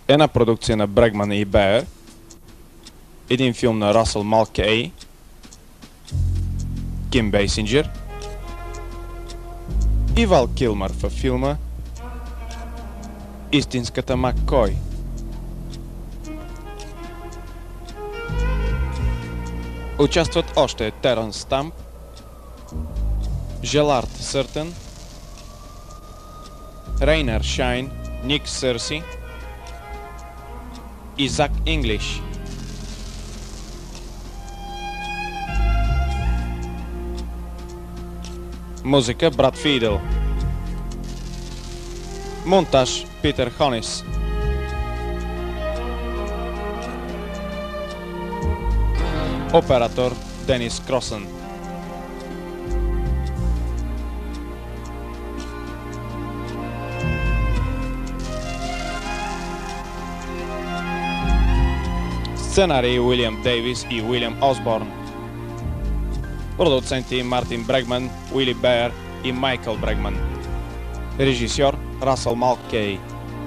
Една продукция на Брегман и Беер, един филм на Расъл Малкей, Ким Бейсинджер и Вал Килмър във филма Истинската Маккой. Участват още Терънс Стамп, Желард Съртън, Рейнер Шайн, Ник Сърси и Зак Инглиш. Музика Брат Фидъл. Монтаж Питър Хонис. Оператор Денис Кросън. Сценарий Уилям Дейвис и Уилям Осборн. Продуценти Мартин Брегман, Уили Беер и Майкъл Брегман. Режисьор Расъл Малкей.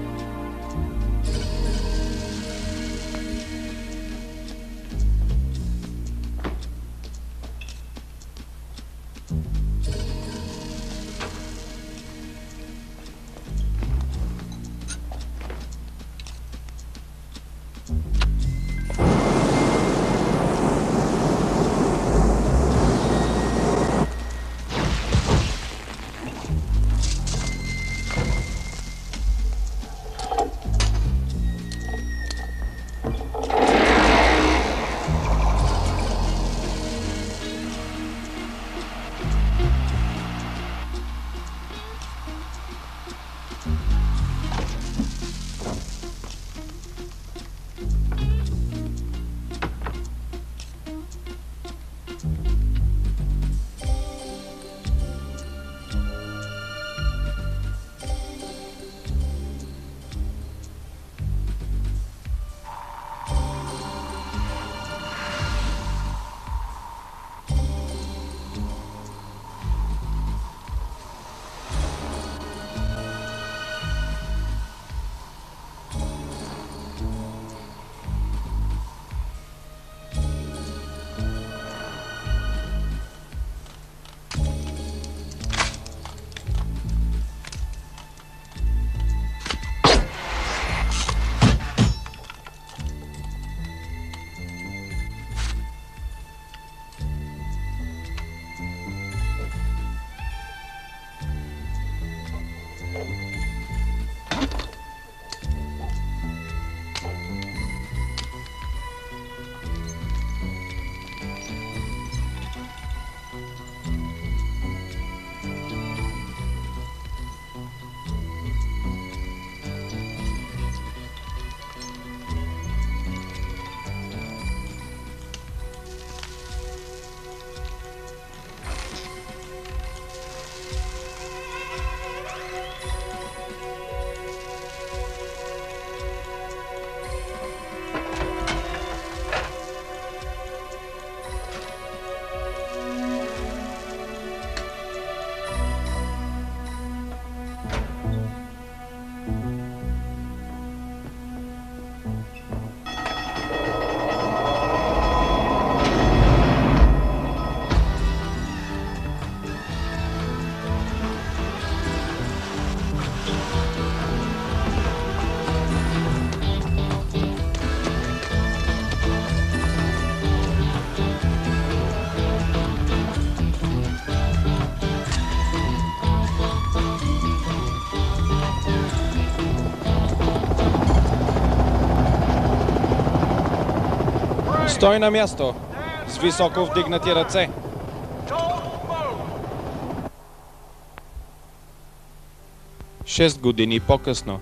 Стой на място, с високо вдигнати ръце. Шест години по-късно.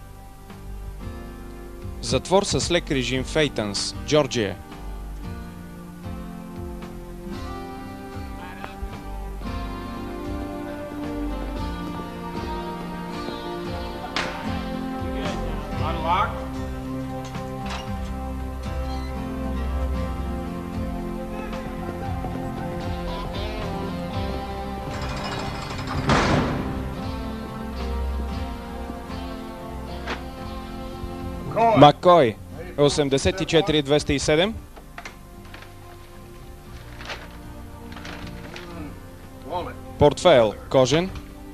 Затвор с лек режим Фейтънс, Джорджия. Маккой, 84-207. Портфейл, кожен.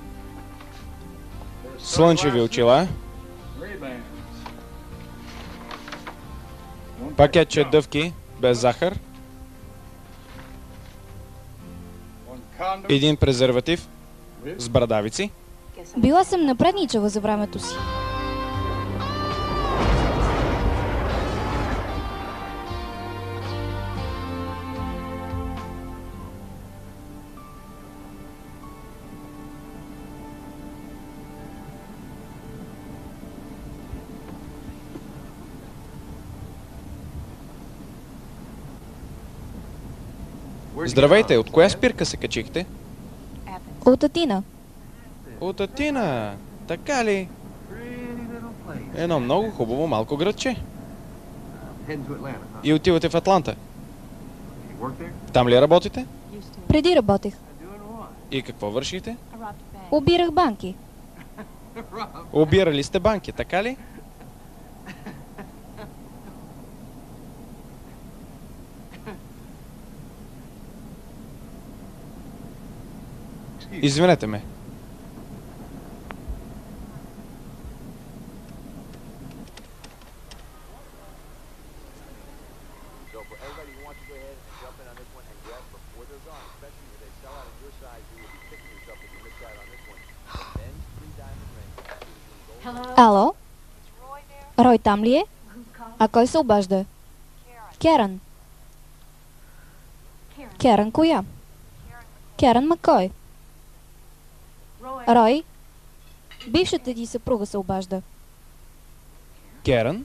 Слънчеви очила. Пакетче дъвки, без захар. Един презерватив с брадавици. Била съм напредничава за времето си. Здравейте, от коя спирка се качихте? От Атина. От Атина. Така ли? Едно много хубаво малко градче. И отивате в Атланта. Там ли работите? Преди работех. И какво вършите? Обирах банки. Обирали сте банки, така ли? Извинете ме. Ало? Рой там ли е? А кой се обажда? Керън. Керън коя? Керън Маккой. Рой? Бившата ти съпруга се обажда. Керън?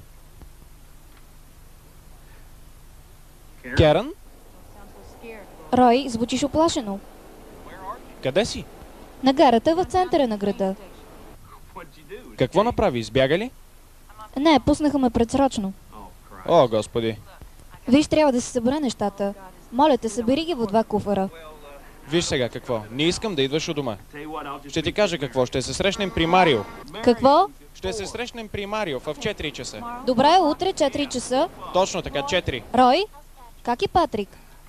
Керън? Рой, звучиш оплашено. Къде си? На гарата в центъра на града. Какво направи? Избяга ли? Не, пуснаха ме предсрочно. О, господи. Виж, трябва да се събере нещата. Моля те, събери ги в 2 куфара. Виж сега какво. Не искам да идваш у дома. Ще ти кажа какво. Ще се срещнем при Марио. Какво? Ще се срещнем при Марио в 4 часа. Добре, утре 4 часа. Точно така, 4. Рой? Как е Патрик?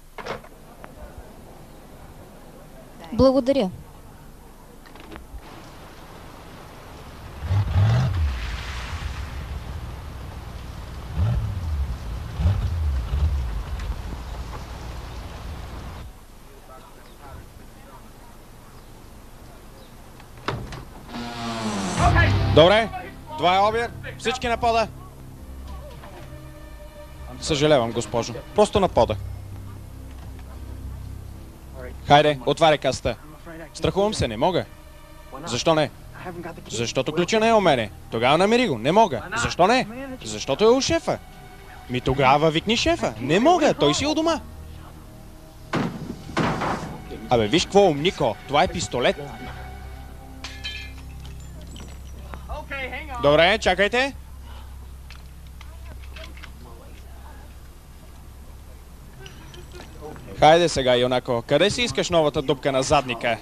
Благодаря. Добре, това е обир. Всички на пода. Съжалявам, госпожо. Просто на пода. Хайде, отваряй касата. Страхувам се, не мога. Защо не? Защото ключа не е у мене. Тогава намери го. Не мога. Защо не? Защото е у шефа. Ми тогава викни шефа. Не мога, той си е у дома. Абе, виж какво умнико. Това е пистолет. Добре, чакайте. Хайде сега, юнако. Къде си искаш новата дупка на задника?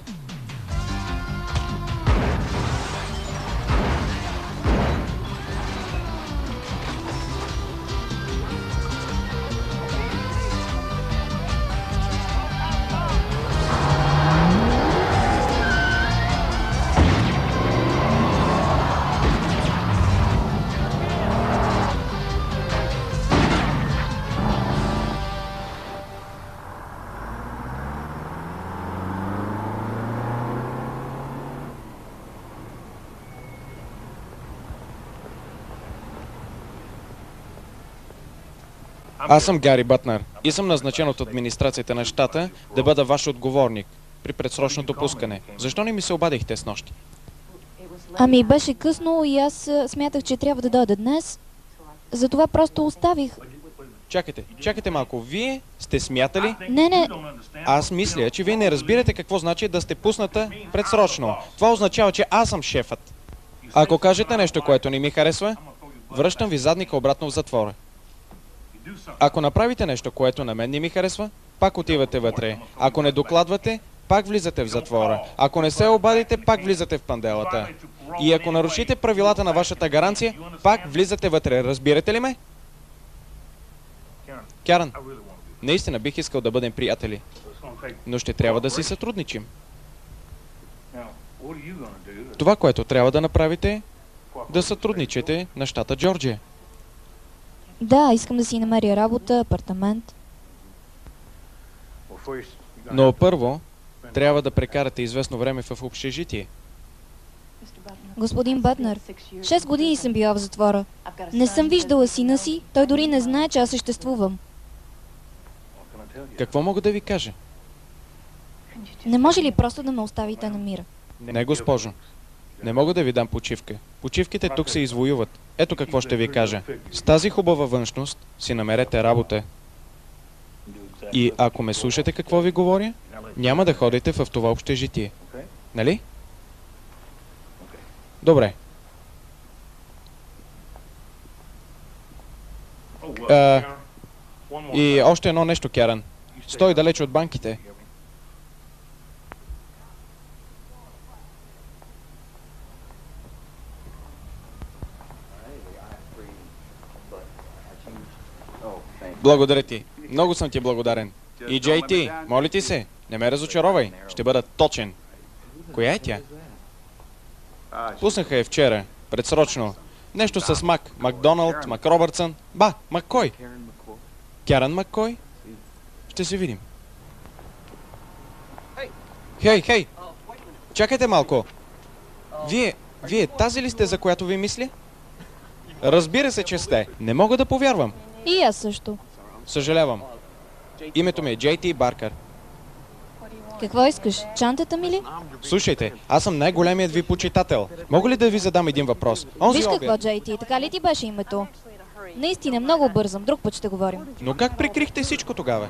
Аз съм Гари Бътнер и съм назначен от администрацията на щата да бъда ваш отговорник при предсрочното пускане. Защо не ми се обадихте с нощи? Ами беше късно и аз смятах, че трябва да дойда днес. Затова просто оставих. Чакайте малко. Вие сте смятали? Не. Аз мисля, че вие не разбирате какво значи да сте пусната предсрочно. Това означава, че аз съм шефът. Ако кажете нещо, което не ми харесва, връщам ви задника обратно в затвора. Ако направите нещо, което на мен не ми харесва, пак отивате вътре. Ако не докладвате, пак влизате в затвора. Ако не се обадите, пак влизате в панделата. И ако нарушите правилата на вашата гаранция, пак влизате вътре. Разбирате ли ме? Кярън, наистина бих искал да бъдем приятели, но ще трябва да си сътрудничим. Това, което трябва да направите, е да сътрудничите на щата Джорджия. Да, искам да си намеря работа, апартамент. Но първо, трябва да прекарате известно време в общежитие. Господин Бътнер, 6 години съм била в затвора. Не съм виждала сина си, той дори не знае, че аз съществувам. Какво мога да ви кажа? Не може ли просто да ме оставите на мира? Не, госпожо. Не мога да ви дам почивка. Почивките тук се извоюват. Ето какво ще ви кажа. С тази хубава външност си намерете работа. И ако ме слушате какво ви говоря, няма да ходите в това общежитие. Нали? Добре. И още едно нещо, Кярън. Стой далеч от банките. Благодаря ти. Много съм ти благодарен. И Джей Ти, моля ти се, не ме разочаровай. Ще бъда точен. Коя е тя? Пуснаха я вчера, предсрочно. Нещо с Мак. Макдоналд, Мак Робъртсън. Ба, Маккой. Кярън Маккой? Ще се видим. Хей! Чакайте малко. Вие тази ли сте, за която ви мисля? Разбира се, че сте. Не мога да повярвам. И аз също. Съжалявам. Името ми е Джей Ти Баркър. Какво искаш? Чантата ми ли? Слушайте, аз съм най-големият ви почитател. Мога ли да ви задам един въпрос? Виж какво, Джей Ти, така ли ти беше името? Наистина, много бързам. Друг път ще говорим. Но как прикрихте всичко тогава?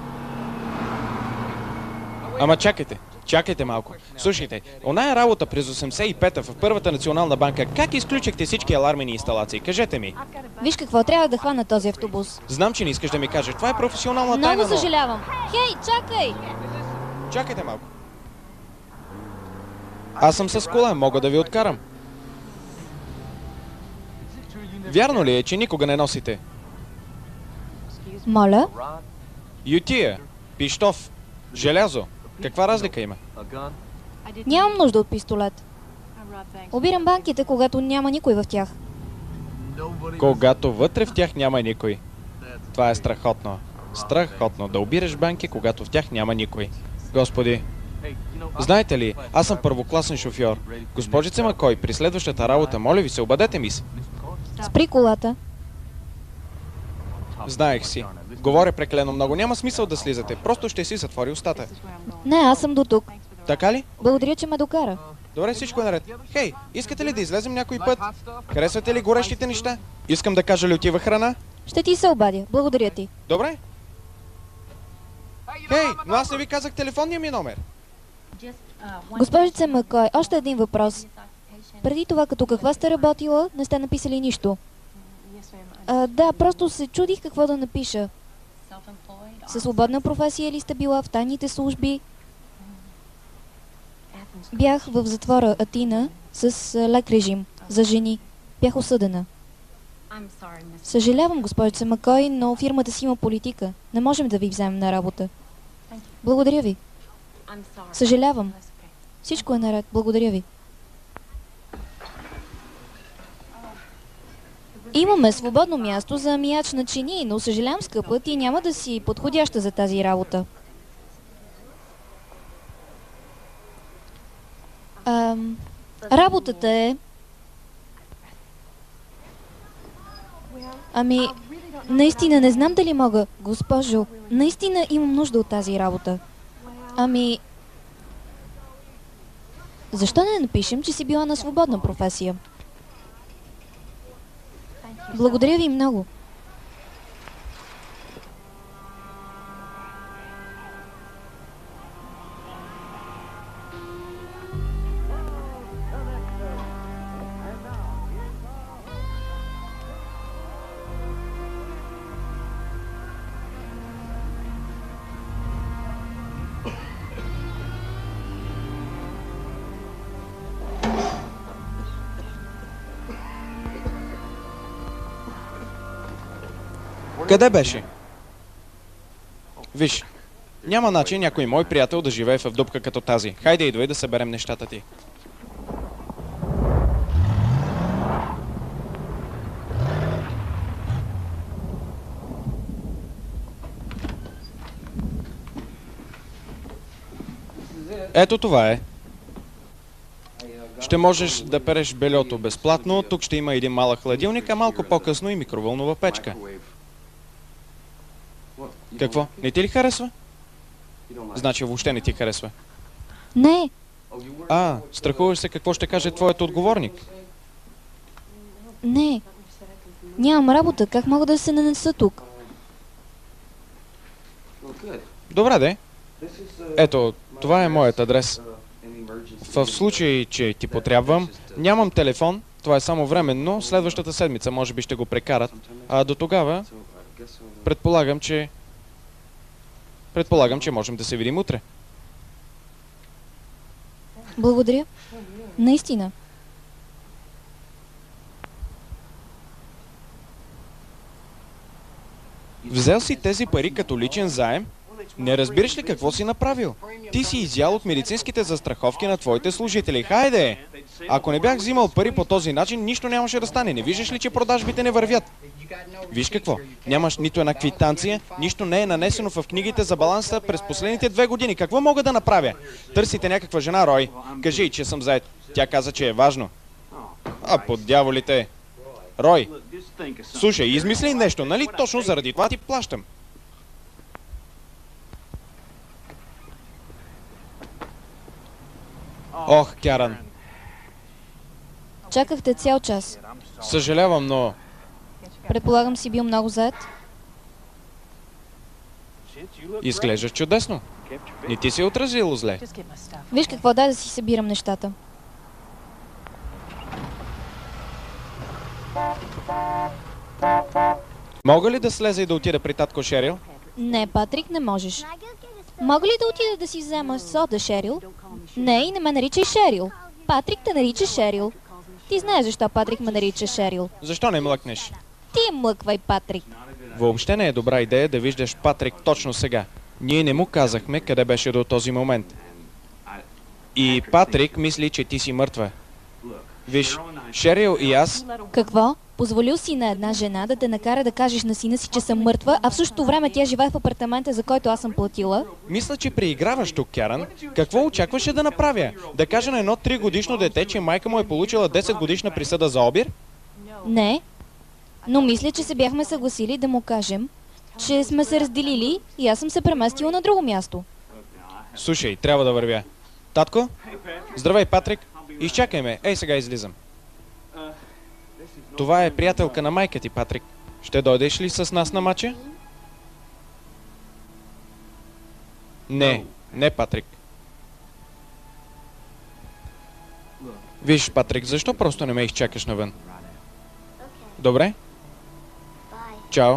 Ама чакайте малко. Слушайте, оная работа през 85-та в Първата национална банка, как изключихте всички алармени инсталации? Кажете ми. Виж какво, трябва да хвана този автобус. Знам, че не искаш да ми кажеш. Това е професионална тайна, Много съжалявам. Хей, чакай! Чакайте малко. Аз съм с кола, мога да ви откарам. Вярно ли е, че никога не носите? Моля? Ютия, пищов, желязо. Каква разлика има? Нямам нужда от пистолет. Обирам банките, когато няма никой в тях. Когато вътре в тях няма никой. Това е страхотно. Страхотно да обираш банки, когато в тях няма никой. Господи, знаете ли, аз съм първокласен шофьор. Госпожице Маккой, при следващата работа, моля ви се, обадете ми се. Спри колата. Знаех си. Говоря прекалено много. Няма смисъл да слизате. Просто ще си затвори устата. Не, аз съм до тук. Така ли? Благодаря, че ме докара. Добре, всичко е наред. Хей, искате ли да излезем някой път? Харесвате ли горещите неща? Искам да кажа ли отива храна? Ще ти се обадя. Благодаря ти. Добре. Хей, но аз не ви казах телефонния ми номер. Госпожице Маккой, още един въпрос. Преди това, като каква сте работила, не сте написали нищо. Да, просто се чудих какво да напиша. Със свободна професия ли сте била в тайните служби? Бях в затвора Атина с лек режим за жени. Бях осъдена. Съжалявам, госпожице Маккой, но фирмата си има политика. Не можем да ви вземем на работа. Благодаря ви. Съжалявам. Всичко е наред. Благодаря ви. Имаме свободно място за амияч на чини, но съжалявам, скъпа, ти няма да си подходяща за тази работа. Работата е... Наистина не знам дали мога. Госпожо, наистина имам нужда от тази работа. Защо не напишем, че си била на свободна професия? Благодаря ви много. Къде беше? Виж, няма начин някой мой приятел да живее в дупка като тази. Хайде, идвай да съберем нещата ти. Ето това е. Ще можеш да переш бельото безплатно. Тук ще има един малък хладилник, а малко по-късно и микровълнова печка. Какво? Не ти ли харесва? Значи въобще не ти харесва. Не, Страхуваш се какво ще каже твоят отговорник. не. Нямам работа. Как мога да се нанеса тук? Добре, де. Ето, това е моят адрес. В случай, че ти потрябвам, нямам телефон, това е само временно, следващата седмица може би ще го прекарат, а до тогава предполагам, че можем да се видим утре. Благодаря. Наистина. Взел си тези пари като личен заем? Не разбираш ли какво си направил? Ти си изял от медицинските застраховки на твоите служители. Хайде! Ако не бях взимал пари по този начин, нищо нямаше да стане. Не виждаш ли, че продажбите не вървят? Виж какво? Нямаш нито една квитанция, нищо не е нанесено в книгите за баланса през последните 2 години. Какво мога да направя? Търсите някаква жена, Рой. Кажи й, че съм заед. Тя каза, че е важно. Под дяволите. Рой, слушай, измисли нещо, нали точно заради това ти плащам? Ох, Кярън. Чакахте цял час. Съжалявам, но... Предполагам си бил много зает. Изглеждаш чудесно. Не ти се отразило зле. Виж какво, дай да си събирам нещата. Мога ли да слеза и да отида при татко Шерил? Не, Патрик, не можеш. Мога ли да отида да си взема сода, Шерил? Не, и не ме наричай Шерил. Патрик те нарича Шерил. Ти знаеш защо Патрик ме нарича Шерил. Защо не млъкнеш? Ти млъквай, Патрик. Въобще не е добра идея да виждаш Патрик точно сега. Ние не му казахме къде беше до този момент. И Патрик мисли, че ти си мъртва. Виж, Шерил и аз... Какво? Позволил си на една жена да те накара да кажеш на сина си, че съм мъртва, а в същото време тя живее в апартамента, за който аз съм платила? Мисля, че преиграваш тук, Кярън. Какво очакваше да направя? Да кажа на едно 3-годишно дете, че майка му е получила 10-годишна присъда за обир? Не. Но мисля, че се бяхме съгласили да му кажем, че сме се разделили и аз съм се преместила на друго място. Слушай, трябва да вървя. Татко? Здравей, Патрик. Изчакай ме. Ей, сега излизам. Това е приятелка на майка ти, Патрик. Ще дойдеш ли с нас на мача? Не, Патрик. Виж, Патрик, защо просто не ме изчакаш навън? Добре? Чао.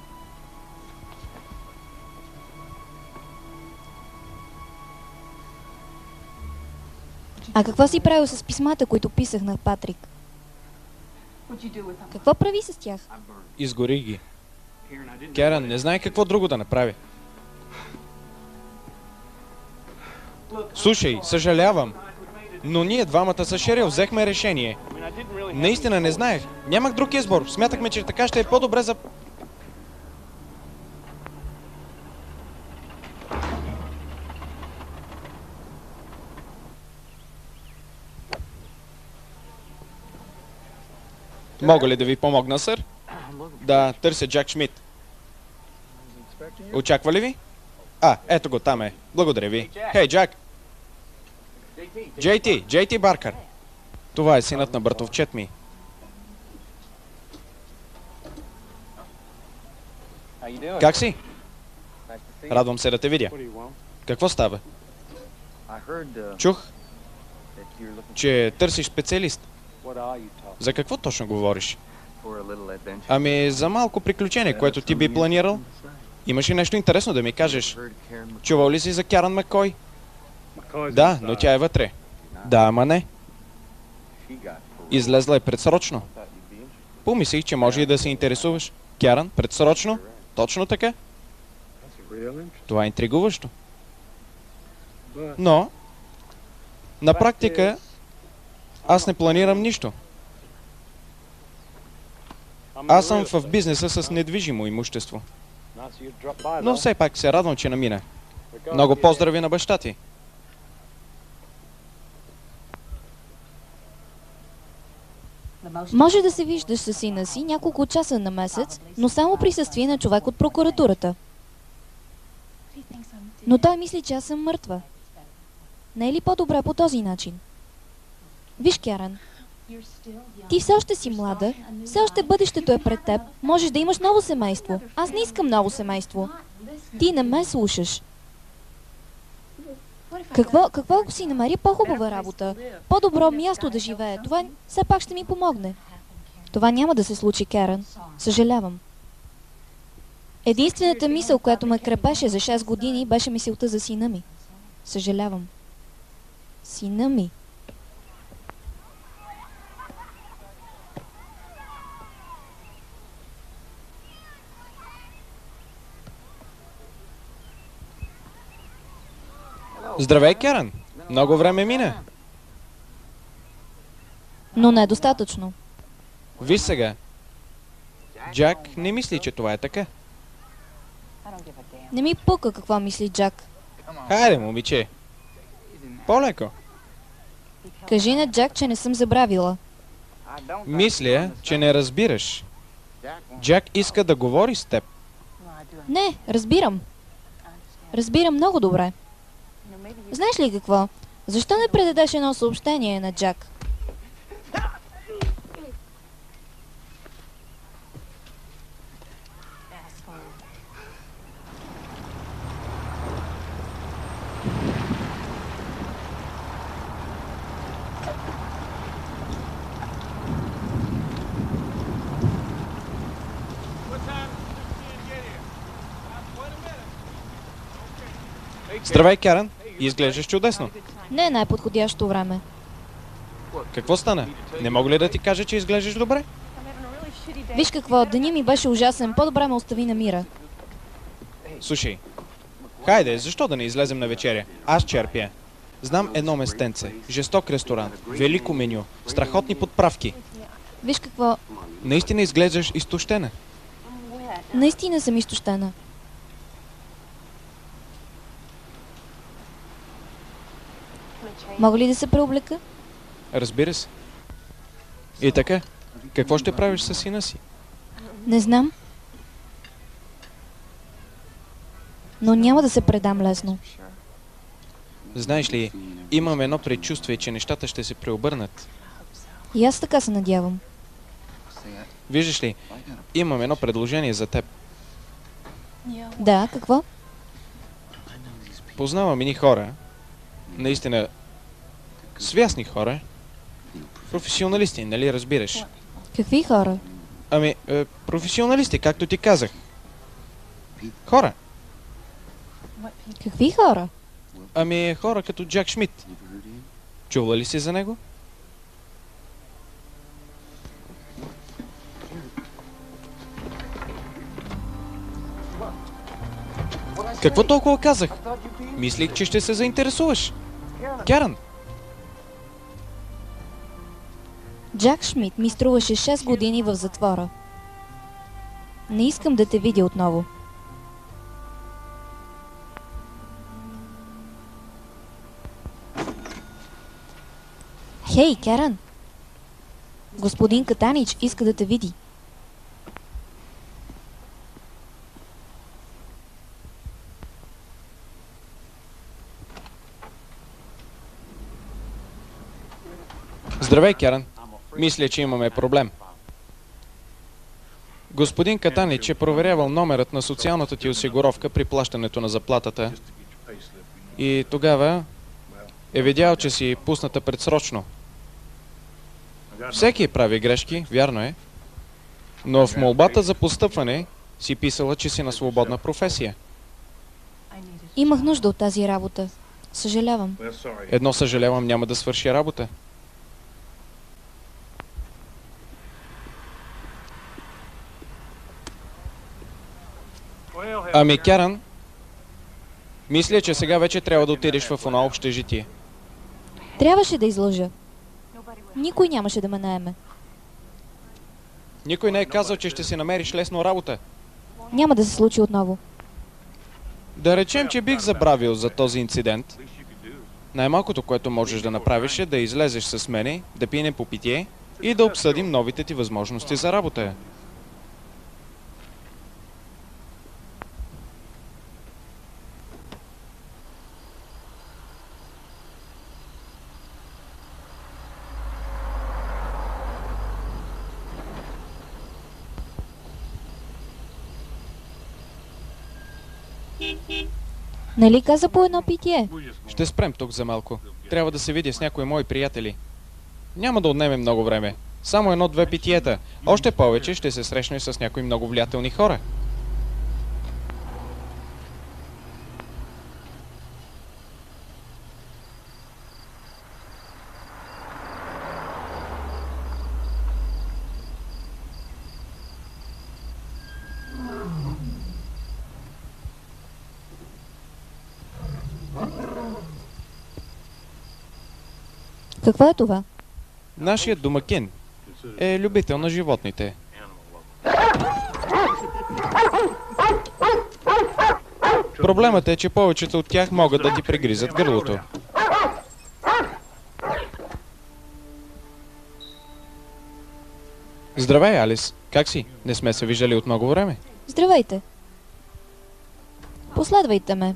А какво си правил с писмата, които писах на Патрик? Какво прави с тях? Изгори ги. Кярън не знае какво друго да направи. Слушай, съжалявам, но ние двамата с Шерил взехме решение. Наистина не знаех. Нямах друг избор. Смятахме, че така ще е по-добре за... Мога ли да ви помогна, сър? Да, търся Джак Шмидт. Очаква ли ви? Ето го, там е. Благодаря ви. Хей, Джак! Джей Ти Баркър. Това е синът на братовчет ми. Как си? Радвам се да те видя. Какво става? Чух, че търсиш специалист. За какво точно говориш? Ами, за малко приключение, което ти би планирал. Имаш ли нещо интересно да ми кажеш? Чувал ли си за Кярън Маккой? Да, но тя е вътре. Да, ама не. Излезла е предсрочно. Помислих, че може и да се интересуваш. Кярън, предсрочно? Точно така. Това е интригуващо. Но, на практика, аз не планирам нищо. Аз съм в бизнеса с недвижимо имущество. Но все пак се радвам, че намина. Много поздрави на баща ти. Може да се виждаш със сина си няколко часа на месец, но само присъствие на човек от прокуратурата. Но той мисли, че аз съм мъртва. Не е ли по-добре по този начин? Виж, Керън, ти все още си млада, все още бъдещето е пред теб, можеш да имаш ново семейство. Аз не искам ново семейство. Ти не ме слушаш. Какво ако си намери по-хубава работа? По-добро място да живее? Това все пак ще ми помогне. Това няма да се случи, Керън. Съжалявам. Единствената мисъл, която ме крепеше за 6 години, беше мисълта за сина ми. Съжалявам. Сина ми. Здравей, Керън! Много време мина. Но не е достатъчно. Виж сега. Джак не мисли, че това е така. Не ми пука какво мисли Джак. Хайде, момиче. По-леко. Кажи на Джак, че не съм забравила. Мисля, че не разбираш. Джак иска да говори с теб. Не, разбирам. Разбирам много добре. Знаеш ли какво? Защо не предадеш едно съобщение на Джак? Здравей, Керън. Изглеждаш чудесно. Не е най-подходящо време. Какво стана? Не мога ли да ти кажа, че изглеждаш добре? Виж какво, денят ми беше ужасен. По-добре ме остави на мира. Слушай, хайде, защо да не излезем на вечеря? Аз черпя. Знам едно местенце. Жесток ресторант. Велико меню. Страхотни подправки. Виж какво, Наистина изглеждаш изтощена. наистина съм изтощена. Мога ли да се преоблека? Разбира се. И така, какво ще правиш със сина си? Не знам. Но няма да се предам лесно. Знаеш ли, имам едно предчувствие, че нещата ще се преобърнат. И аз така се надявам. Виждаш ли, имам едно предложение за теб. Да, какво? Познавам едни хора, наистина свясни хора, професионалисти, нали разбираш? Какви хора? Ами, професионалисти, както ти казах. Хора. Какви хора? Ами, хора като Джак Шмидт. Чувала ли си за него? Какво толкова казах? Мислих, че ще се заинтересуваш. Керън, Джак Шмидт ми струваше 6 години в затвора. Не искам да те видя отново. Хей, Керън! Господин Катанич иска да те види. здравей, Керън. Мисля, че имаме проблем. Господин Катанич е проверявал номерът на социалната ти осигуровка при плащането на заплатата и тогава е видял, че си пусната предсрочно. Всеки прави грешки, вярно е, но в молбата за постъпване си писала, че си на свободна професия. Имах нужда от тази работа. Съжалявам. Едно съжалявам, няма да свърши работа. Ами, Кярън, мисля, че сега вече трябва да отидеш в онова общежитие. Трябваше да излъжа. Никой нямаше да ме наеме. Никой не е казал, че ще си намериш лесно работа. Няма да се случи отново. Да речем, че бих забравил за този инцидент. Най-малкото, което можеш да направиш е да излезеш с мене, да пинем по питие и да обсъдим новите ти възможности за работа. Нали каза по едно питие? Ще спрем тук за малко. Трябва да се видя с някои мои приятели. Няма да отнеме много време. Само едно-две питиета. Още повече ще се срещнеш с някои много влиятелни хора. Какво е това? Нашият домакин е любител на животните. Проблемът е, че повечето от тях могат да ти прегризат гърлото. Здравей, Алис. Как си? Не сме се виждали от много време. Здравейте. Последвайте ме.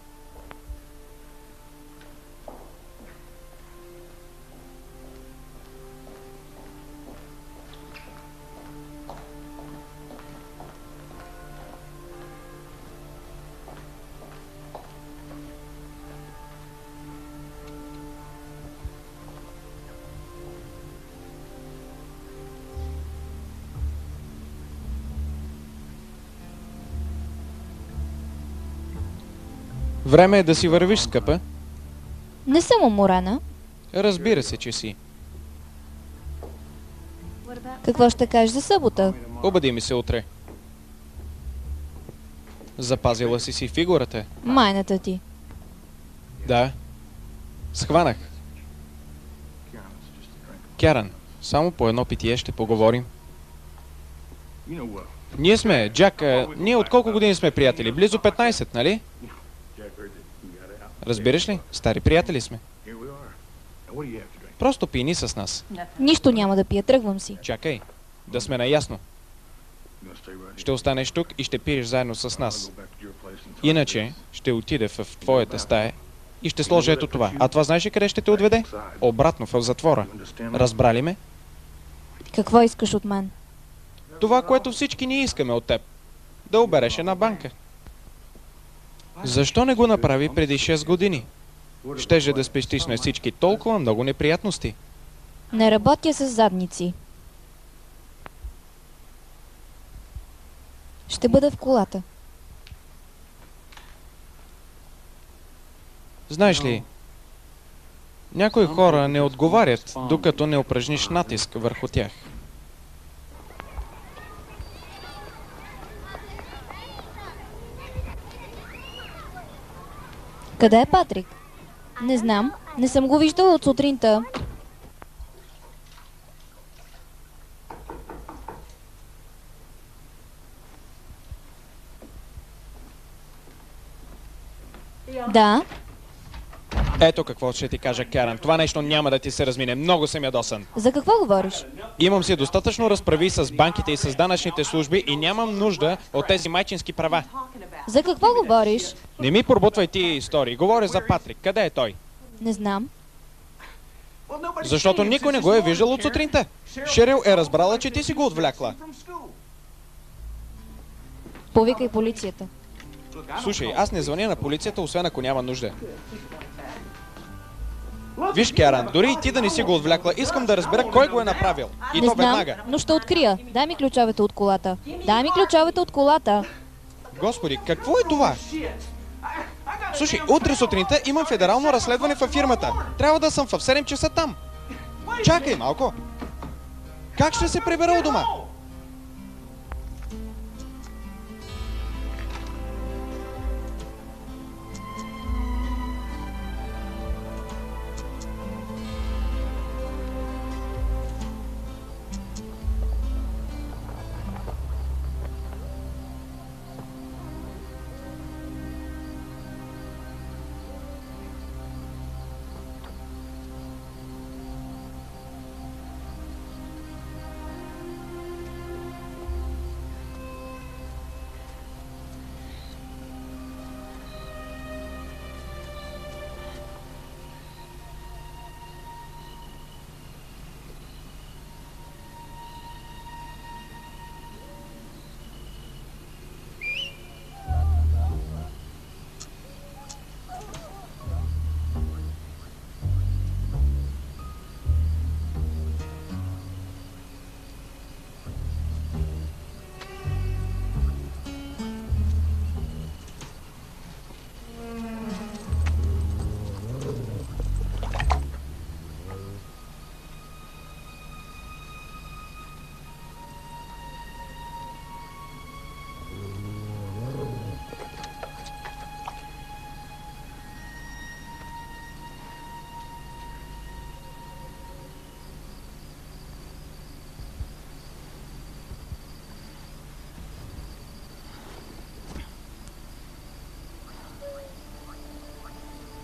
Време е да си вървиш, скъпа. Не съм уморена. Разбира се, че си. Какво ще кажеш за събота? Обади ми се утре. Запазила си фигурата. Майната ти. Да. Схванах. Кярън, само по едно питие ще поговорим. Ние сме, Джак, ние от колко години сме приятели? Близо 15, нали? Разбираш ли? Стари приятели сме. Просто пини с нас. Нищо няма да пия, тръгвам си. Чакай, да сме наясно. Ще останеш тук и ще пиеш заедно с нас. Иначе ще отиде в твоята стая и ще сложа ето това. А това знаеш ли къде ще те отведе? Обратно в затвора. Разбрали ме? Какво искаш от мен? Това, което всички ние искаме от теб. Да обереш една банка. Защо не го направи преди 6 години? Щеше да спестиш на всички толкова много неприятности. Не работя с задници. Ще бъда в колата. Знаеш ли, някои хора не отговарят, докато не упражниш натиск върху тях. Къде е Патрик? Не знам. Не съм го виждала от сутринта. Да. Ето какво ще ти кажа, Кярън. Това нещо няма да ти се размине. Много съм ядосан. За какво говориш? Имам си достатъчно разправи с банките и с данъчните служби и нямам нужда от тези майчински права. За какво говориш? Не ми пробутвай тия истории. Говоря за Патрик. Къде е той? Не знам. Защото никой не го е виждал от сутринта. Шерил е разбрала, че ти си го отвлякла. Повикай полицията. Слушай, аз не звъня на полицията, освен ако няма нужда. Виж, Кярън, дори и ти да не си го отвлякла, искам да разбера кой го е направил. И Не то знам, веднага. но ще открия. Дай ми ключовете от колата. Дай ми ключовете от колата. Господи, какво е това? Слушай, утре сутринта имам федерално разследване във фирмата. Трябва да съм в 7 часа там. Чакай малко. Как ще се прибера у дома?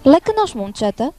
Лека нощ, момчета.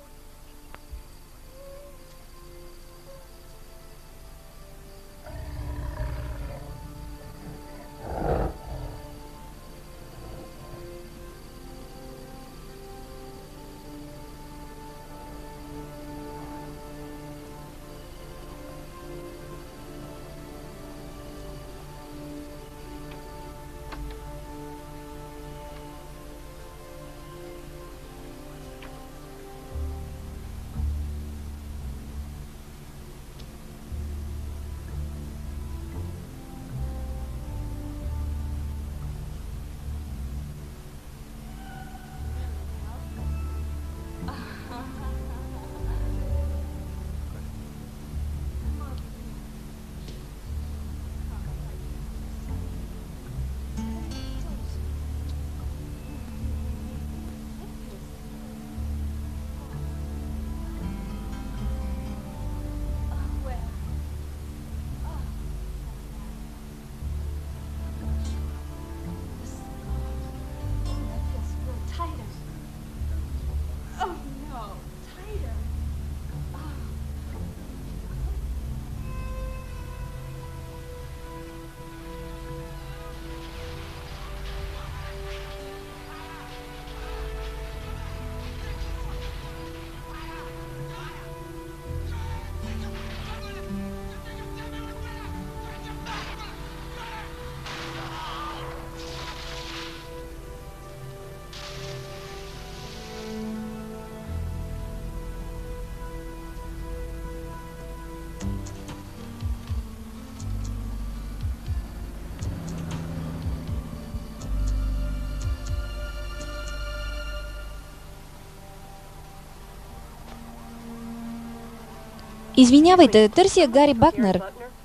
Извинявайте, търся Гари Бакнер.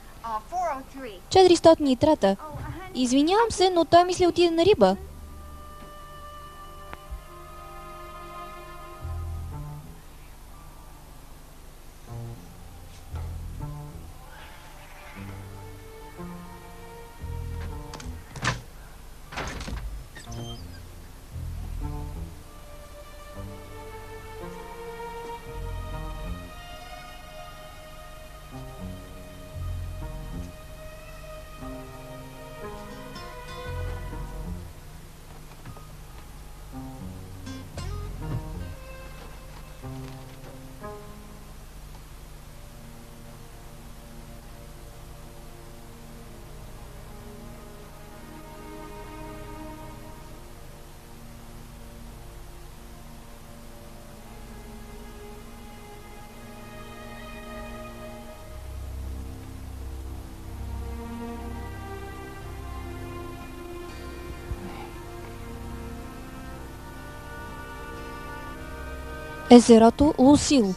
403. Извинявам се, но той мисли отиде на риба. Езерото Лусил.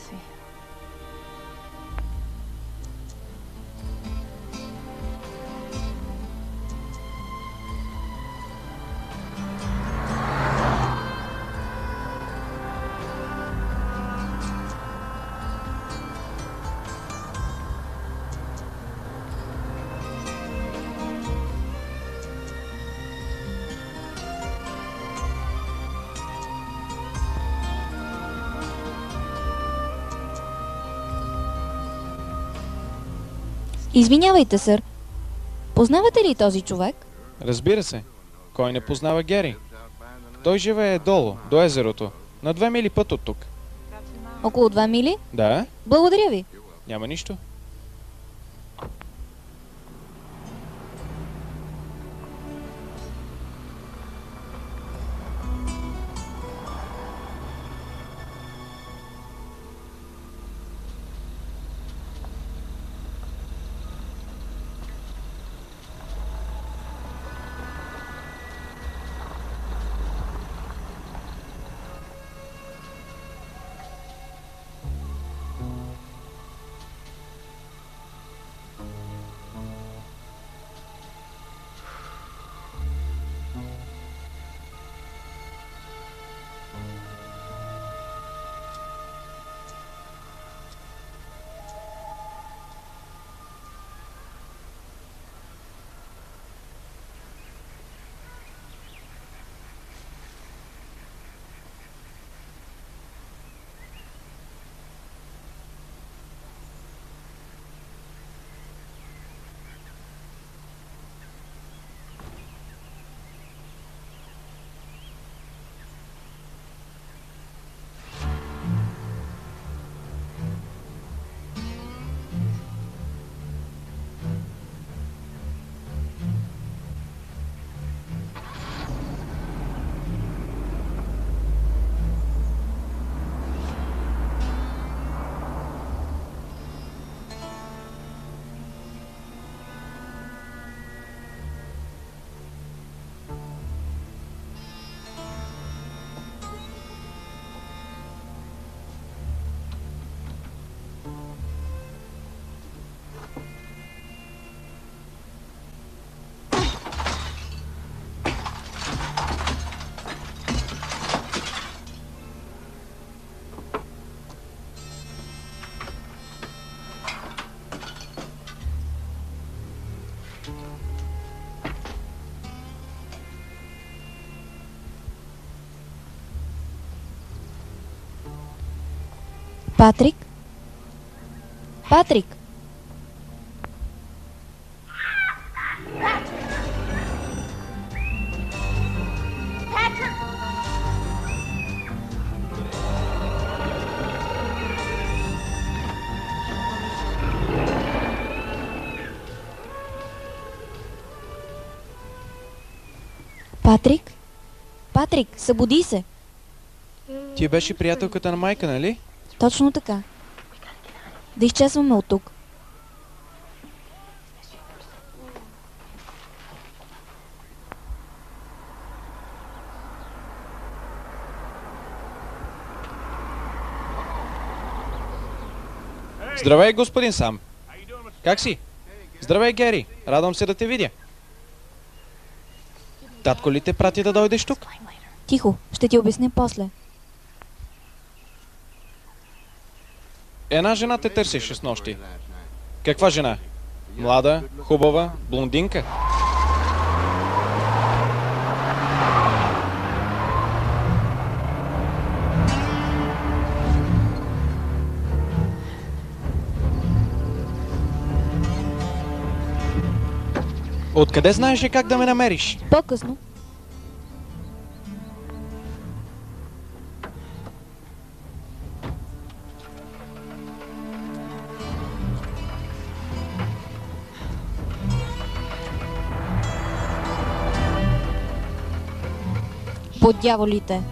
Извинявайте, сър. Познавате ли този човек? Разбира се. Кой не познава Гери? Той живее долу, до езерото. На 2 мили път от тук. Около 2 мили? Да? Благодаря ви. Няма нищо. Патрик? Патрик! Патрик? Патрик, събуди се! Ти беше приятелката на майка, нали? Точно така. Да изчезваме от тук. Здравей, господин Сам. Как си? Здравей, Гери. Радвам се да те видя. Татко ли те прати да дойдеш тук? Тихо, ще ти обясня после. Една жена те търсеше с нощи. Каква жена? Млада, хубава, блондинка? Откъде знаеше как да ме намериш? По-късно. По дяволите.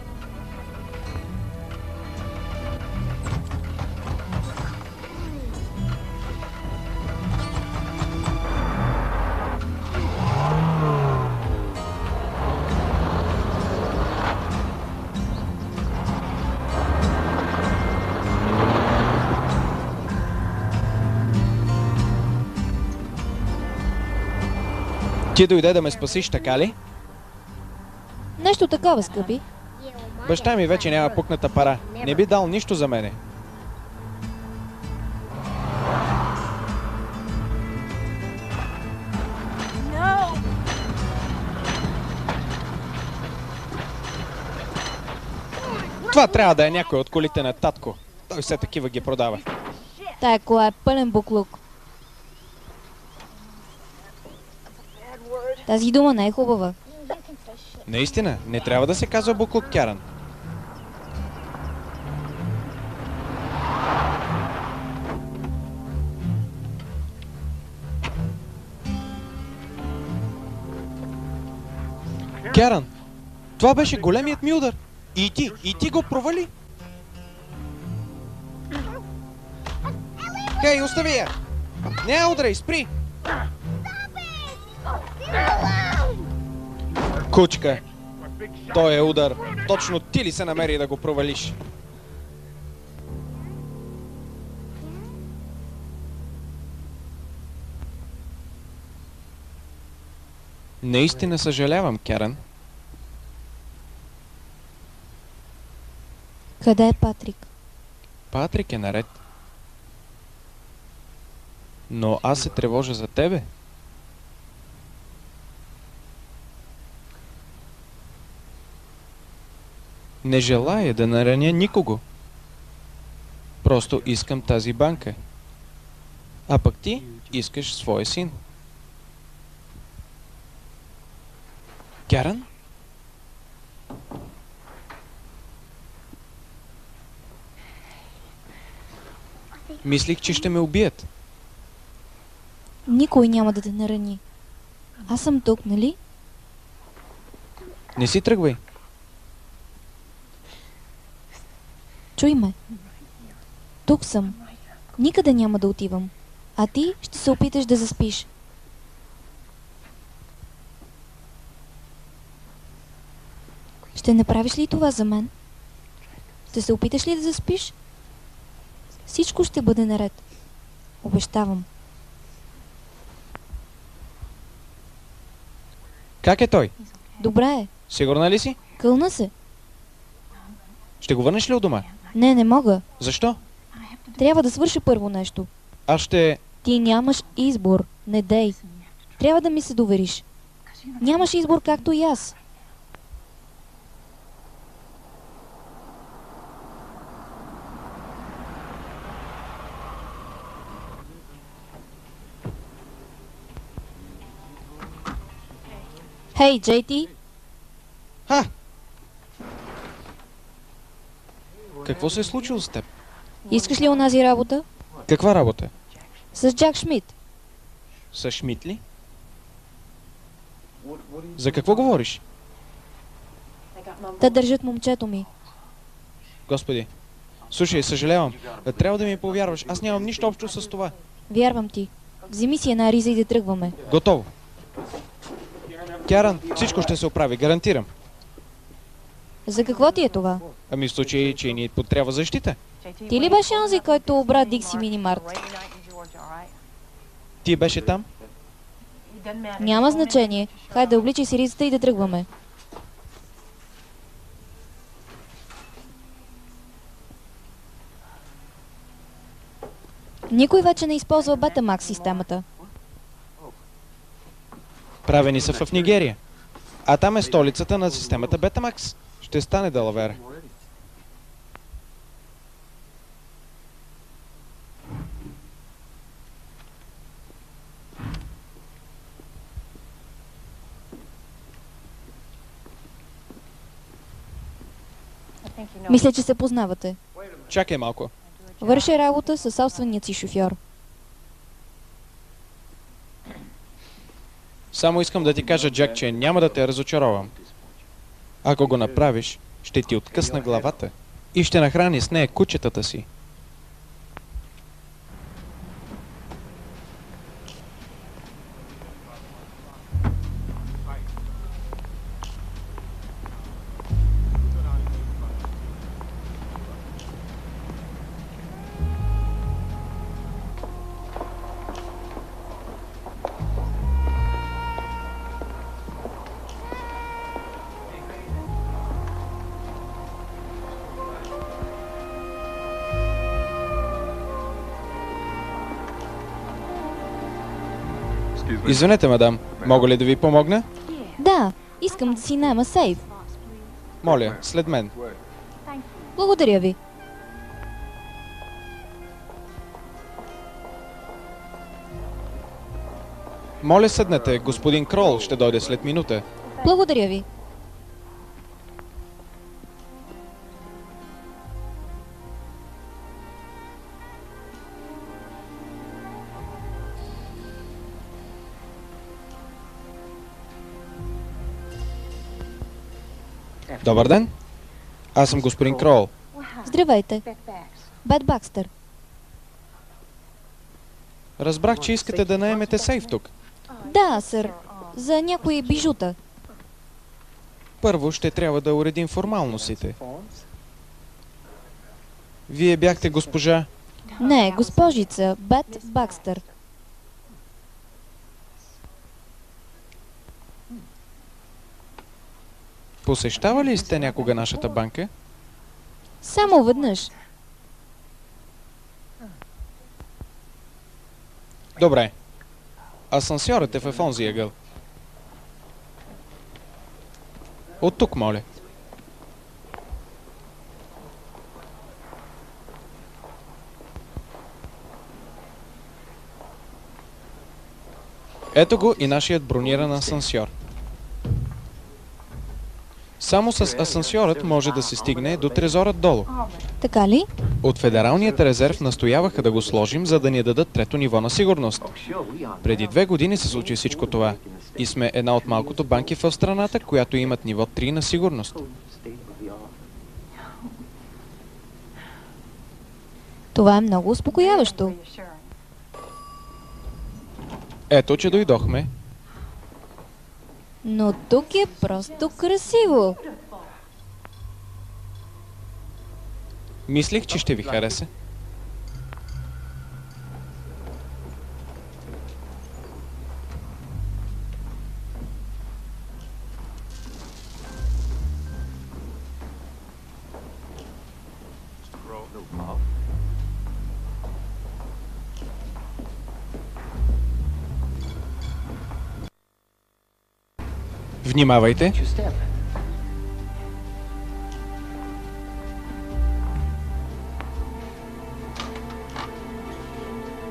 Ти дойде да ме спасиш, така ли? Нещо такова, скъпи. Баща ми вече няма пукната пара. Не би дал нищо за мене. Това трябва да е някой от колите на татко. Той все такива ги продава. Тая кола е пълен буклук. Тази дума не е хубава. Наистина, не трябва да се казва буклук, Кярън. Кярън, това беше големият ми удар. И ти го провали. Хей, остави я! Не удрай, спри! Кучка, той е удар. Точно ти ли се намери да го провалиш? Наистина съжалявам, Кярън. Къде е Патрик? Патрик е наред. Но аз се тревожа за тебе. Не желая да нараня никого. Просто искам тази банка. А пък ти искаш своя син. Кярън? Мислих, че ще ме убият. Никой няма да те нарани. Аз съм тук, нали? Не си тръгвай. Чуй ме. Тук съм. Никъде няма да отивам. А ти ще се опиташ да заспиш. Ще направиш ли това за мен? Ще се опиташ ли да заспиш? Всичко ще бъде наред. Обещавам. Как е той? Добре е. Сигурна ли си? Кълна се. Ще го върнеш ли от дома? Не мога. Защо? Трябва да свърша първо нещо. Аз ще... Ти нямаш избор. Не дей. Трябва да ми се довериш. Нямаш избор както и аз. Хей, Джейти, Ха! Какво се е случило с теб? искаш ли онази работа? Каква работа? С Джак Шмидт. С Шмидт ли? За какво говориш? Те държат момчето ми. Господи. Слушай, съжалявам. Трябва да ми повярваш. Аз нямам нищо общо с това. Вярвам ти. Вземи си една риза и да тръгваме. Готово. Кяран, всичко ще се оправи, гарантирам. За какво ти е това? Ами в случай, че ни потрябва защита. Ти ли беше онзи, който обра Дикси Минимарт? Ти беше там? Няма значение. Хайде да обличай си ризата и да тръгваме. Никой вече не използва Betamax системата. Правени са в Нигерия. А там е столицата на системата Betamax. Ще стане далавера. Мисля, че се познавате. Чакай малко. Върши работа със собственият си шофьор. Само искам да ти кажа, Джак, че няма да те разочаровам. Ако го направиш, ще ти откъсна главата и ще нахрани с нея кучетата си. Извинете, мадам, мога ли да ви помогна? Да, искам да си найма сейф. Моля, след мен. Благодаря ви. Моля, седнете, господин Крол ще дойде след минута. Благодаря ви. Добър ден. Аз съм господин Крол. Здравейте. Бет Бакстър. Разбрах, че искате да наемете сейф тук. Да, сър. За някои бижута. Първо ще трябва да уредим формалностите. Вие бяхте госпожа... Не, госпожица. Бет Бакстър. Посещавали ли сте някога нашата банка? Само веднъж. Добре. Асансьорът е в онзи ъгъл. От тук, моля. Ето го и нашият брониран асансьор. Само с асансьорът може да се стигне до трезорът долу. Така ли? От Федералният резерв настояваха да го сложим, за да ни дадат трето ниво на сигурност. Преди 2 години се случи всичко това. И сме една от малкото банки в страната, която имат ниво 3 на сигурност. Това е много успокояващо. Ето, че дойдохме. Но тук е просто красиво. Мислих, че ще ви хареса. Внимавайте!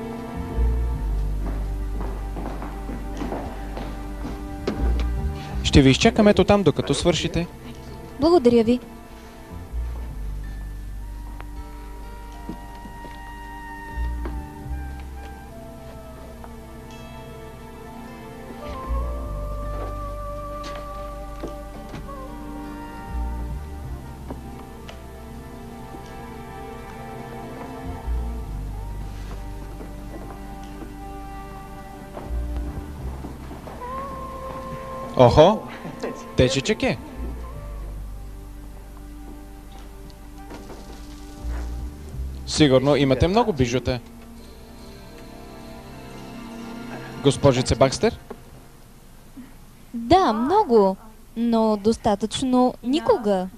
Ще Ще ви изчакам ето там, докато свършите. Благодаря ви. Охо, тече чеке. Сигурно имате много бижута. Госпожице Бакстер? Да, много. Но достатъчно никога.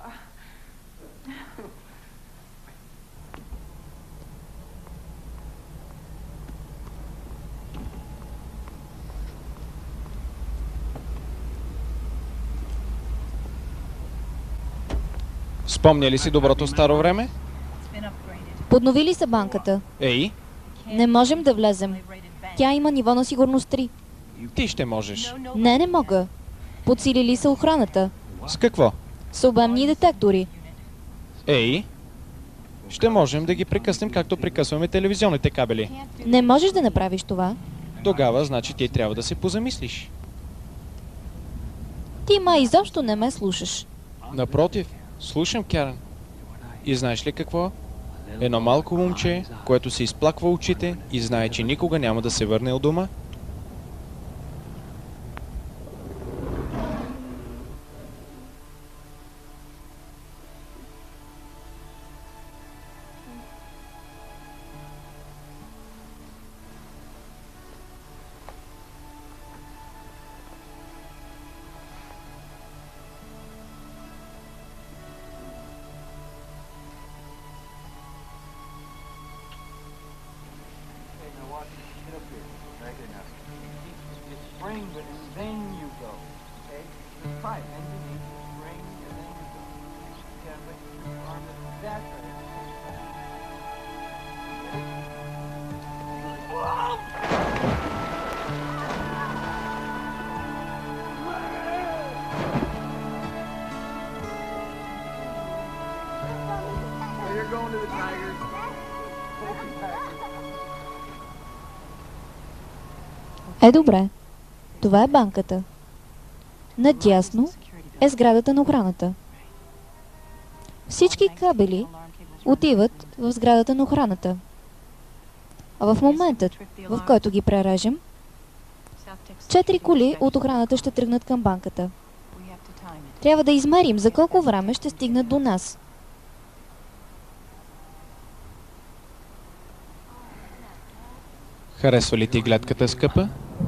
Спомня ли си доброто старо време? Поднови са банката? Ей, Не можем да влезем. Тя има ниво на сигурност 3. ти ще можеш. Не мога. Подсилили са охраната. С какво? С обемни детектори. Ей, ще можем да ги прекъснем, както прекъсваме телевизионните кабели. Не можеш да направиш това. Тогава, значи, ти трябва да се позамислиш. Ти май изобщо не ме слушаш. Напротив, слушам, Кярън. И знаеш ли какво? Едно малко момче, което се изплаква очите и знае, че никога няма да се върне от дома. Добре. Това е банката. Надясно е сградата на охраната. Всички кабели отиват в сградата на охраната. А в моментът, в който ги прережем, 4 коли от охраната ще тръгнат към банката. Трябва да измерим за колко време ще стигнат до нас. Харесва ли ти гледката, скъпа?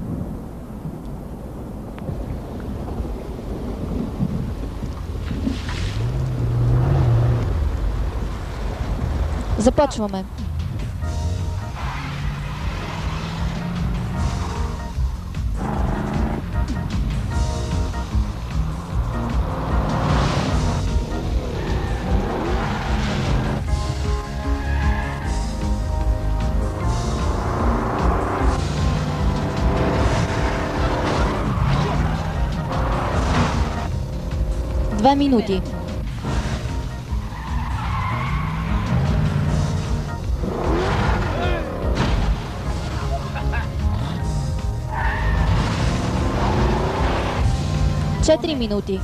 Започваме. Две минути. Четири минути.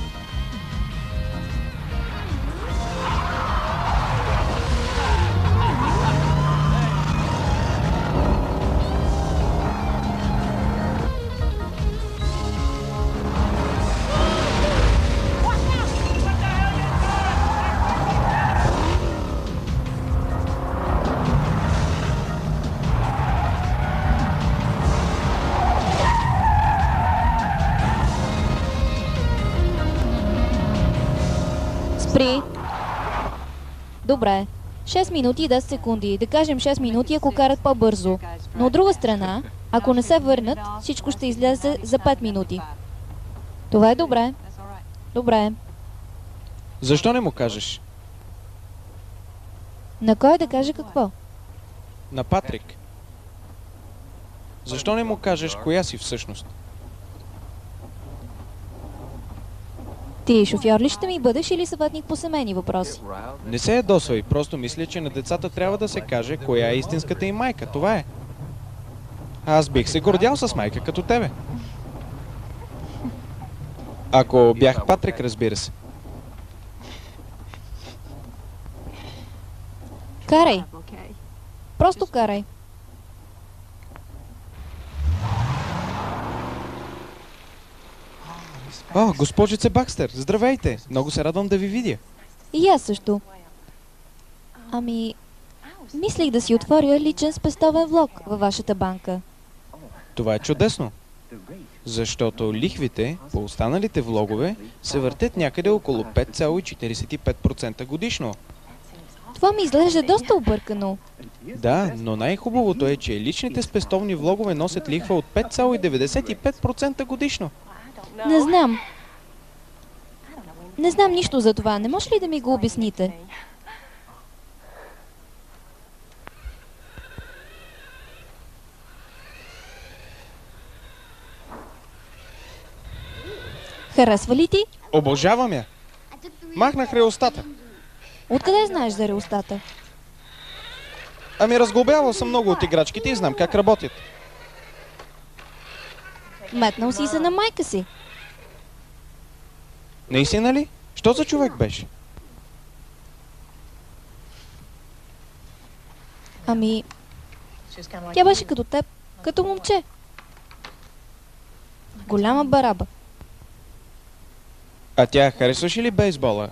Спри. Добре. 6 минути и 10 секунди. Да кажем 6 минути, ако карат по-бързо. Но от друга страна, ако не се върнат, всичко ще излезе за 5 минути. Това е добре. Добре. Защо не му кажеш? На кой да каже какво? На Патрик. Защо не му кажеш коя си всъщност? Ти шофьор ли ще ми бъдеш или съветник по семейни въпроси? Не се ядосвай, просто мисля, че на децата трябва да се каже коя е истинската им майка. Това е. Аз бих се гордял с майка като тебе. Ако бях Патрик, разбира се. Карай. Просто карай. О, госпожице Бакстър, здравейте! Много се радвам да ви видя. И аз също. Ами, мислих да си отворя личен спестовен влог във вашата банка. Това е чудесно, защото лихвите по останалите влогове се въртят някъде около 5,45% годишно. Това ми изглежда доста объркано. Да, но най-хубавото е, че личните спестовни влогове носят лихва от 5,95% годишно. Не знам. Не знам нищо за това. Не може ли да ми го обясните? Харесва ли ти? Обожавам я! Махнах реостата. Откъде знаеш за реостата? Ами разглобявал съм много от играчките и знам как работят. Метнал си се на майка си. Наистина ли? Що за човек беше? Ами, тя беше като теб, като момче. Голяма бараба. А тя харесваше ли бейсбола?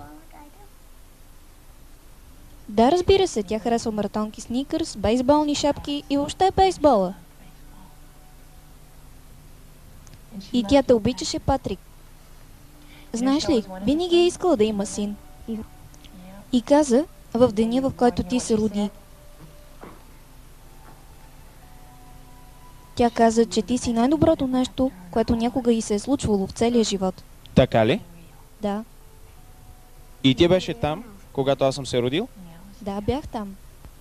Да, разбира се, тя харесва маратонки сникърс, бейсболни шапки и въобще бейсбола. И тя те обичаше, Патрик. Знаеш ли, винаги е искала да има син. И каза, в деня, в който ти се роди. Тя каза, че ти си най-доброто нещо, което някога й се е случвало в целия живот. Така ли? Да, И ти беше там, когато аз съм се родил? да, бях там.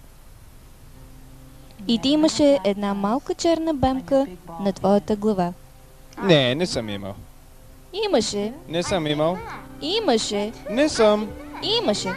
И ти имаше една малка черна бемка на твоята глава. Не, не съм имал. Имаше, Не съм имал. имаше, Не съм. имаше.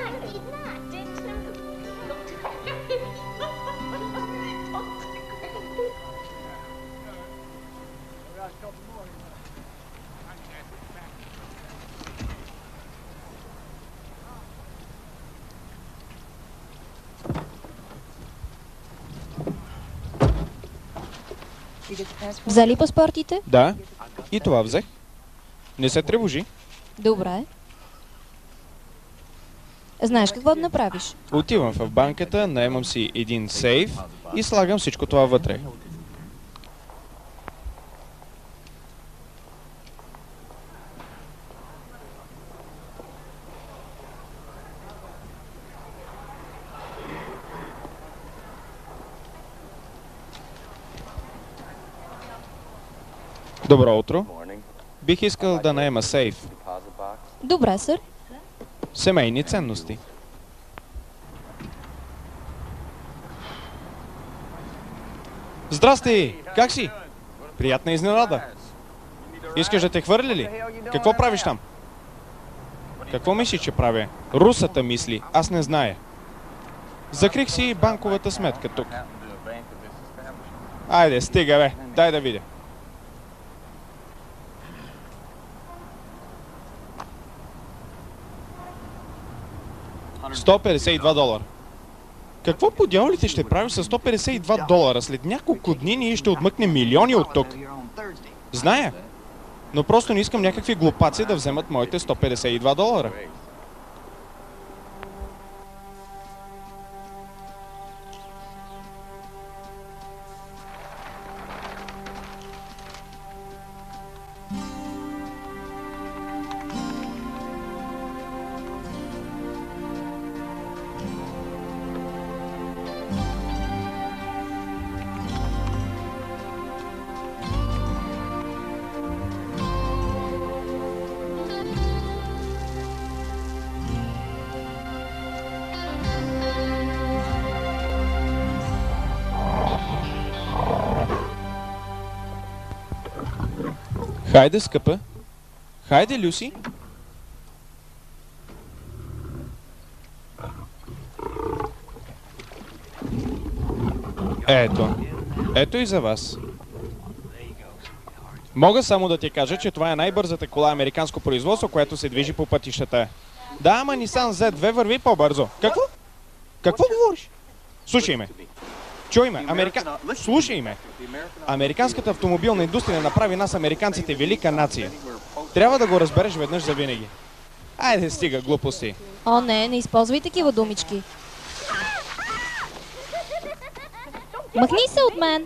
Взе ли паспортите? Да. И това взех. Не се тревожи. Добре. Знаеш какво да направиш? Отивам в банката, наемам си един сейф и слагам всичко това вътре. Добро утро. Бих искал да наема сейф. Добре, сър. Семейни ценности. Здрасти! Как си? Приятна изненада. Искаш да те хвърли ли? Какво правиш там? Какво мислиш, че правя? Русата мисли, аз не зная. Закрих си банковата сметка тук. Айде, стига бе, дай да видя. $152. Какво по дяволите ще правиш с $152? След няколко дни ние ще отмъкнем милиони от тук. Зная, но просто не искам някакви глупаци да вземат моите $152. Хайде, скъпа. Хайде, Люси. Ето. Ето и за вас. Мога само да ти кажа, че това е най-бързата кола американско производство, което се движи по пътищата. Да, ама Nissan Z2 върви по-бързо. Какво? Какво говориш? Слушай ме. Чуй ме. Слушай ме. Американската автомобилна индустрия направи нас, американците, велика нация. Трябва да го разбереш веднъж за винаги. Айде, стига глупости. О, не използвай такива думички. Махни се от мен!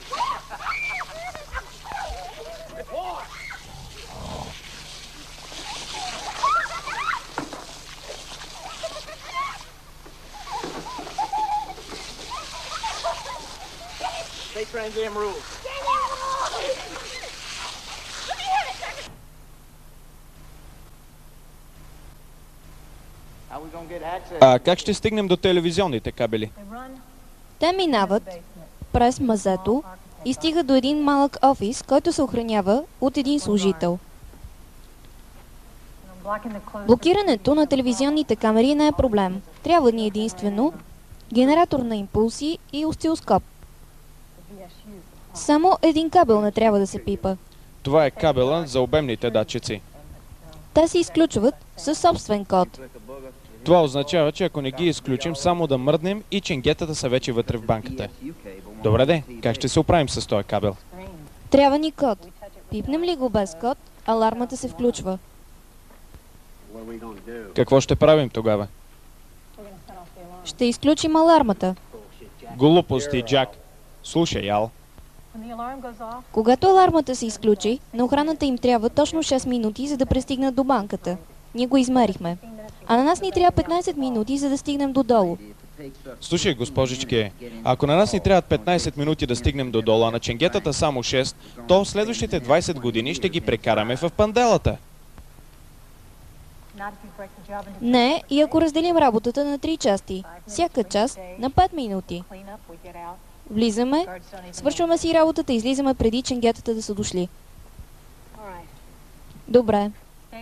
А как ще стигнем до телевизионните кабели? Те минават през мазето и стигат до един малък офис, който се охранява от един служител. Блокирането на телевизионните камери не е проблем. Трябва ни единствено генератор на импулси и осцилоскоп. Само един кабел не трябва да се пипа. Това е кабела за обемните датчици. Те се изключват със собствен код. Това означава, че ако не ги изключим, само да мръднем и ченгетата са вече вътре в банката. Добре де, как ще се оправим с този кабел? Трябва ни код. Пипнем ли го без код, алармата се включва. Какво ще правим тогава? Ще изключим алармата. Глупости, Джак. Слушай, Ал. Когато алармата се изключи, на охраната им трябва точно 6 минути, за да пристигнат до банката. Ние го измерихме. А на нас ни трябва 15 минути, за да стигнем додолу. Слушай, госпожички, ако на нас ни трябват 15 минути да стигнем до долу, а на ченгетата само 6, то в следващите 20 години ще ги прекараме в панделата. Не, и ако разделим работата на 3 части. Всяка част на 5 минути. Влизаме, свършваме си работата и излизаме преди ченгетата да са дошли. Добре.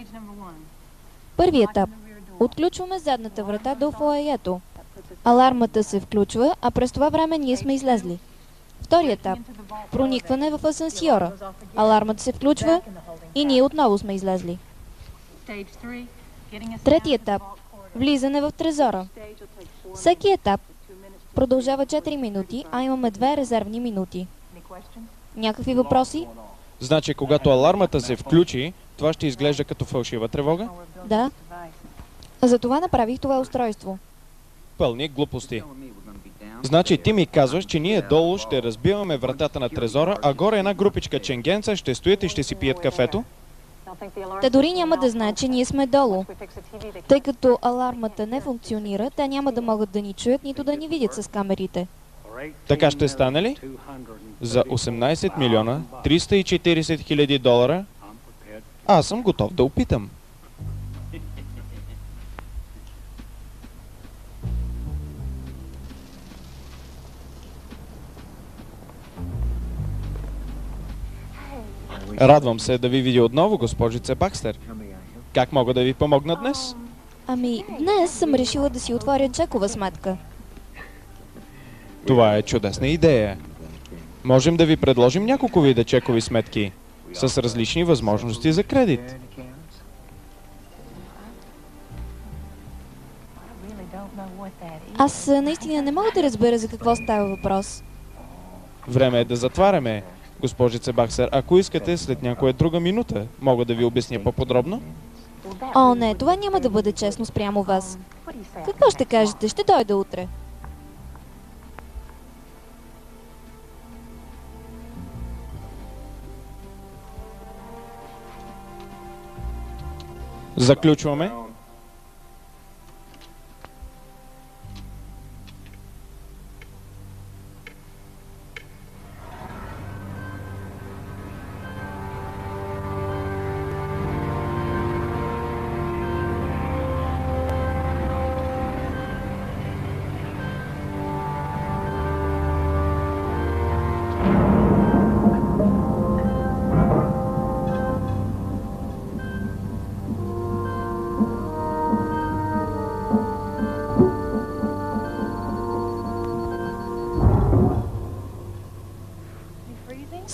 Първи етап. Отключваме задната врата до фоайето. Алармата се включва, а през това време ние сме излезли. Втори етап. Проникване в асансьора. Алармата се включва и ние отново сме излезли. Трети етап. Влизане в трезора. Всеки етап продължава 4 минути, а имаме 2 резервни минути. Някакви въпроси? Значи, когато алармата се включи, това ще изглежда като фалшива тревога? Да. Затова направих това устройство. Пълни глупости. Значи ти ми казваш, че ние долу ще разбиваме вратата на трезора, а горе една групичка ченгенца ще стоят и ще си пият кафето? Те дори няма да знаят, че ние сме долу. Тъй като алармата не функционира, те няма да могат да ни чуят, нито да ни видят с камерите. Така ще стане ли? За 18 милиона 340 хиляди долара аз съм готов да опитам. Радвам се да ви видя отново, госпожице Бакстер. Как мога да ви помогна днес? Ами, днес съм решила да си отворя чекова сметка. Това е чудесна идея. Можем да ви предложим няколко вида чекови сметки с различни възможности за кредит. Аз наистина не мога да разбера за какво става въпрос. Време е да затваряме, госпожице Бакстер. Ако искате, след някоя друга минута, мога да ви обясня по-подробно. О, не, това няма да бъде честно спрямо вас. Какво ще кажете? Ще дойда утре. Заключваме.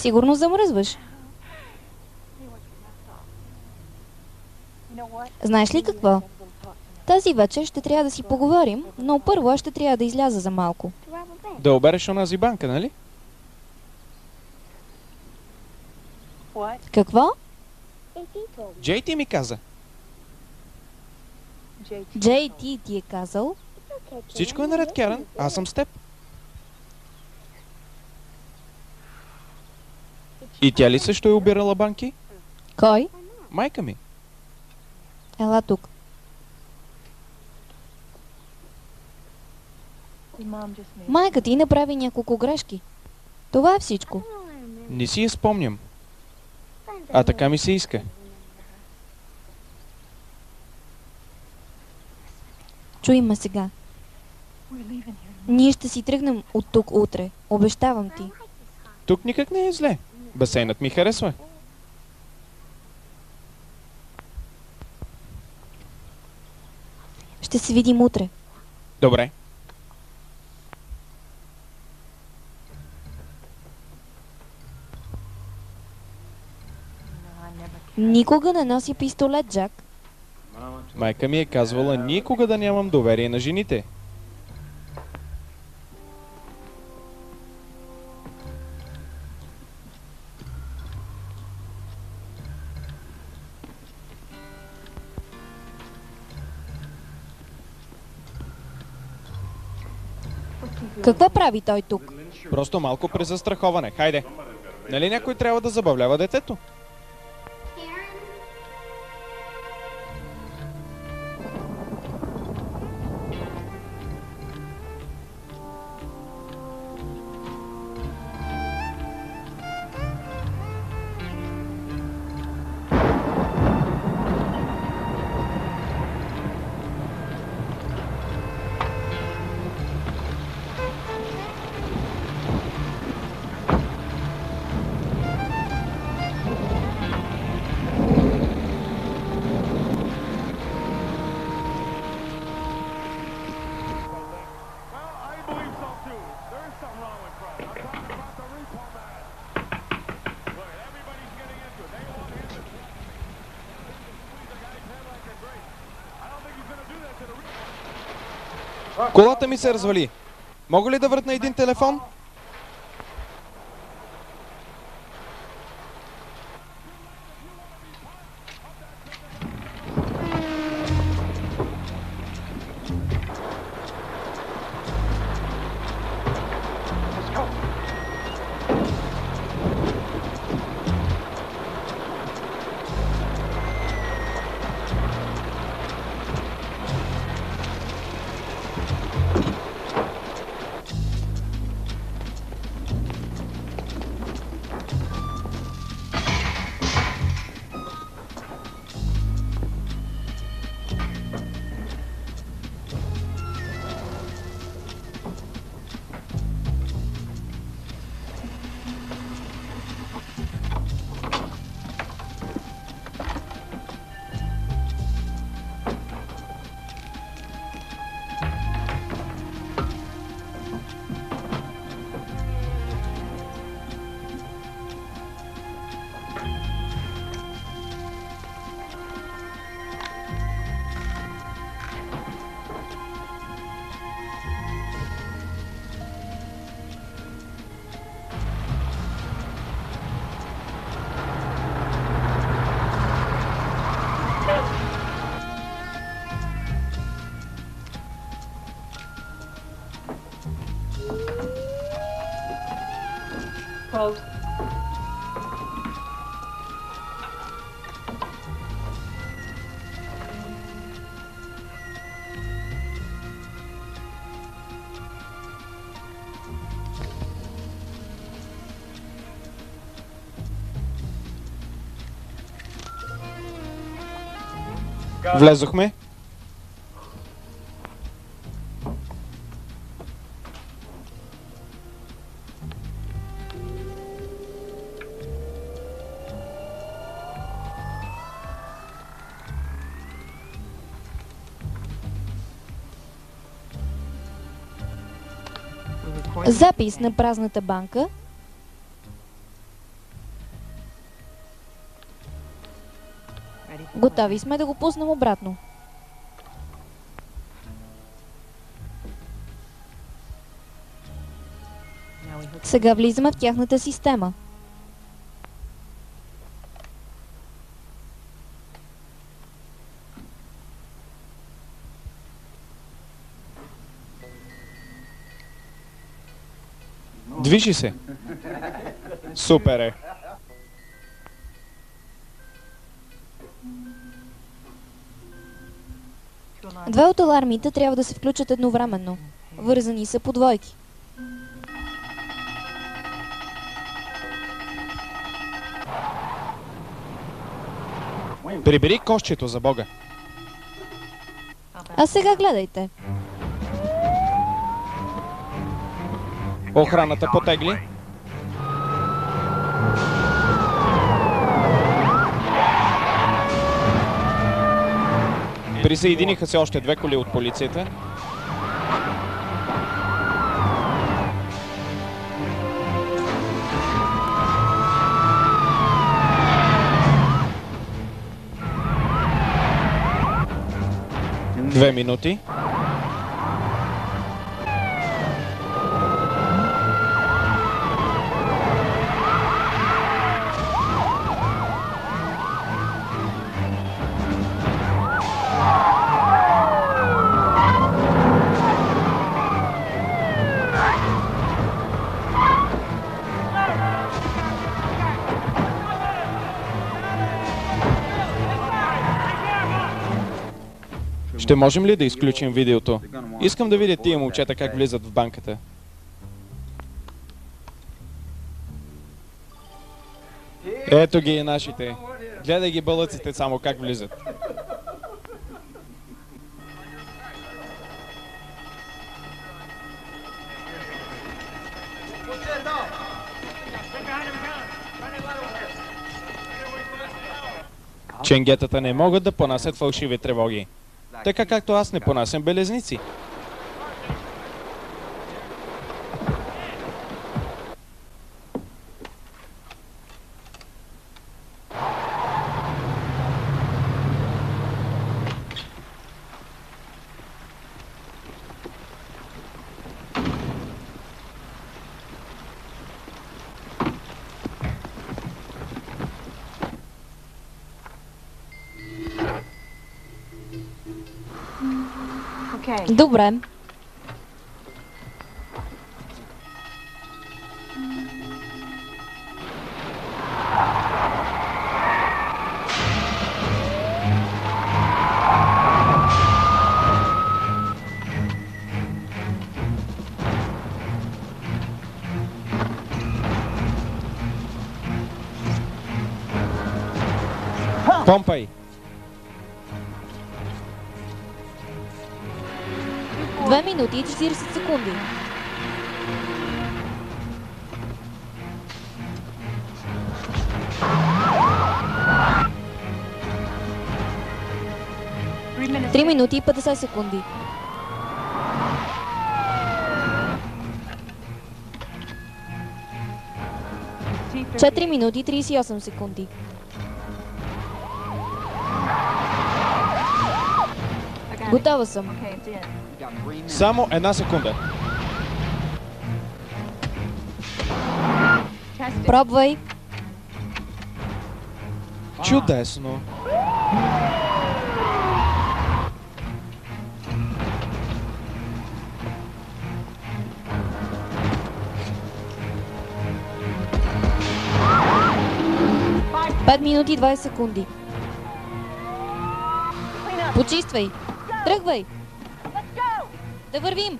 Сигурно замръзваш. Знаеш ли какво? Тази вечер ще трябва да си поговорим, но първо аз ще трябва да изляза за малко. Да обереш онази банка, нали? Какво? Джей ти ми каза. Джей ти е казал? Всичко е наред, Керън. Аз съм с теб. И тя ли също е обирала банки? Кой? Майка ми. Ела тук. Майка ти направи няколко грешки. Това е всичко. Не си я спомням. А така ми се иска. Чуй ме сега. Ние ще си тръгнем от тук утре. Обещавам ти. Тук никак не е зле. Басейнът ми харесва. Ще се видим утре. Добре. Никога не носи пистолет, Джак. Майка ми е казвала никога да нямам доверие на жените. Какво прави той тук? Просто малко презастраховане. Хайде. Нали някой трябва да забавлява детето? Колата ми се развали. Мога ли да въртна един телефон? Влезохме. Запис на празната банка. Готови сме да го пуснем обратно. Сега влизаме в тяхната система. Движи се. Супер е. Две от алармите трябва да се включат едновременно. Вързани са по двойки. Прибери кошчето, за Бога. А сега гледайте. Охраната потегли. Присъединиха се още две коли от полицията. Две минути. Ще можем ли да изключим видеото? Искам да видя тия момчета как влизат в банката. Ето ги и нашите. Гледай ги бълъците само как влизат. Ченгетата не могат да понасят фалшиви тревоги. Така както аз не понасям белезници. Добре. Помпай! 2 минути и 40 секунди. Три минути и 50 секунди. Четири минути и 38 секунди. Готова съм. Само една секунда. Пробвай. Чудесно. Пет минути и 20 секунди. Почиствай. Тръгвай. Да вървим.